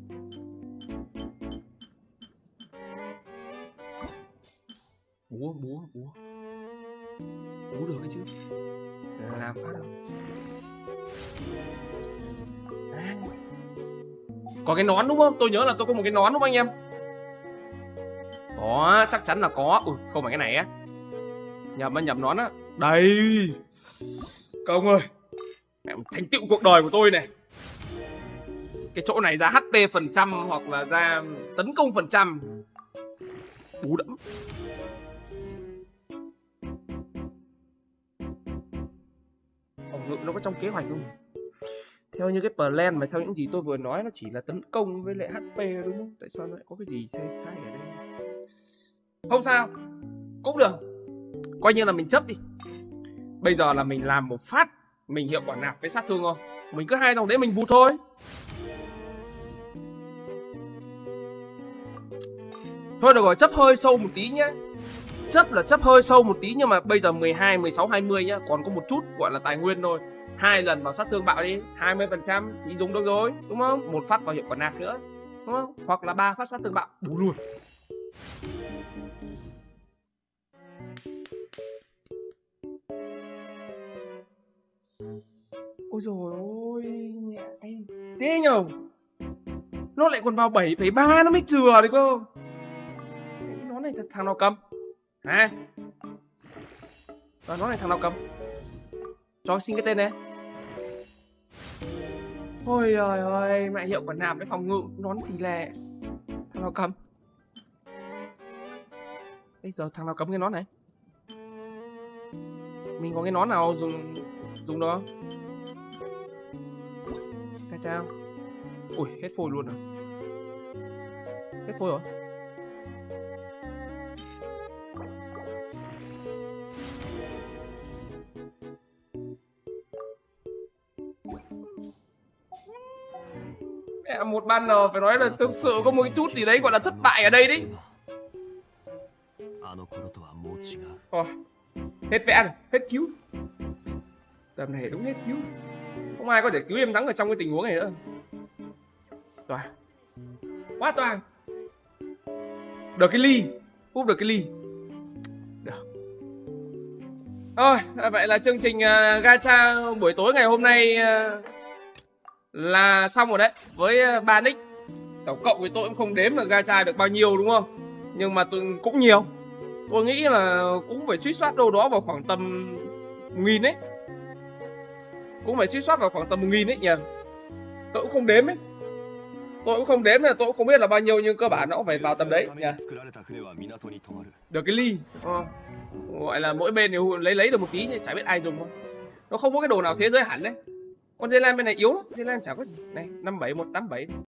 S1: Bú được cái chứ. Làm phát không? Có cái nón đúng không? Tôi nhớ là tôi có một cái nón đúng không anh em? Có, chắc chắn là có. Không phải cái này á. Nhầm nón á. Đây. Công ơi. Thành tựu cuộc đời của tôi này. Cái chỗ này ra HP phần trăm hoặc là ra tấn công phần trăm. Bú đẫm. Phòng ngự nó có trong kế hoạch không? Theo như cái plan mà theo những gì tôi vừa nói nó chỉ là tấn công với lại HP đúng không? Tại sao nó lại có cái gì sai ở đây? Không sao. Cũng được. Coi như là mình chấp đi. Bây giờ là mình làm một phát mình hiệu quả nạp với sát thương thôi. Mình cứ 2 dòng đấy mình vụt thôi. Thôi được rồi, chấp hơi sâu một tí nhá. Chấp hơi sâu một tí nhưng mà bây giờ 12, 16, 20 nhá. Còn có một chút gọi là tài nguyên thôi. 2 lần vào sát thương bạo đi, 20% thì dùng được rồi, đúng không? Một phát vào hiệu quả nạp nữa, đúng không? Hoặc là 3 phát sát thương bạo, bú luôn. Ôi dồi ôi, nhẹ thế nhờ. Nó lại còn vào 7,3 nó mới chừa đấy cơ. Nó này thằng nào cầm? Hả? Nó này thằng nào cầm? Cho xin cái tên này. Ôi trời ơi, mẹ hiệu quả nạp với phòng ngự, nón tỷ lệ. Thằng nào cầm? Bây giờ thằng nào cấm cái nón này? Mình có cái nón nào dùng đó không? Cái chào. Ui, hết phôi luôn rồi. Hết phôi rồi. Mẹ, một ban N phải nói là thực sự có một cái chút gì đấy gọi là thất bại ở đây đấy. Hết vẽ rồi, hết cứu. Tầm này đúng hết cứu. Không ai có thể cứu em thắng ở trong cái tình huống này nữa. Toàn. Quá toàn. Được cái ly. Hút được cái ly. Được. Thôi, vậy là chương trình gacha buổi tối ngày hôm nay là xong rồi đấy. Với 3 nick. Tổng cộng thì tôi cũng không đếm là gacha được bao nhiêu đúng không? Nhưng mà tôi cũng nhiều. Tôi nghĩ là cũng phải suýt soát đâu đó vào khoảng tầm 1.000 ấy. Cũng phải suýt soát vào khoảng tầm 1.000 ấy nhỉ. Tôi cũng không đếm ấy. Tôi cũng không đếm là tôi cũng không biết là bao nhiêu, nhưng cơ bản nó cũng phải vào tầm đấy nhỉ. Được cái ly. Gọi là mỗi bên thì lấy được một tí nhưng chả biết ai dùng thôi. Nó không có cái đồ nào thế giới hẳn đấy. Con dây lan bên này yếu lắm, dây lan chả có gì. Này, 57187.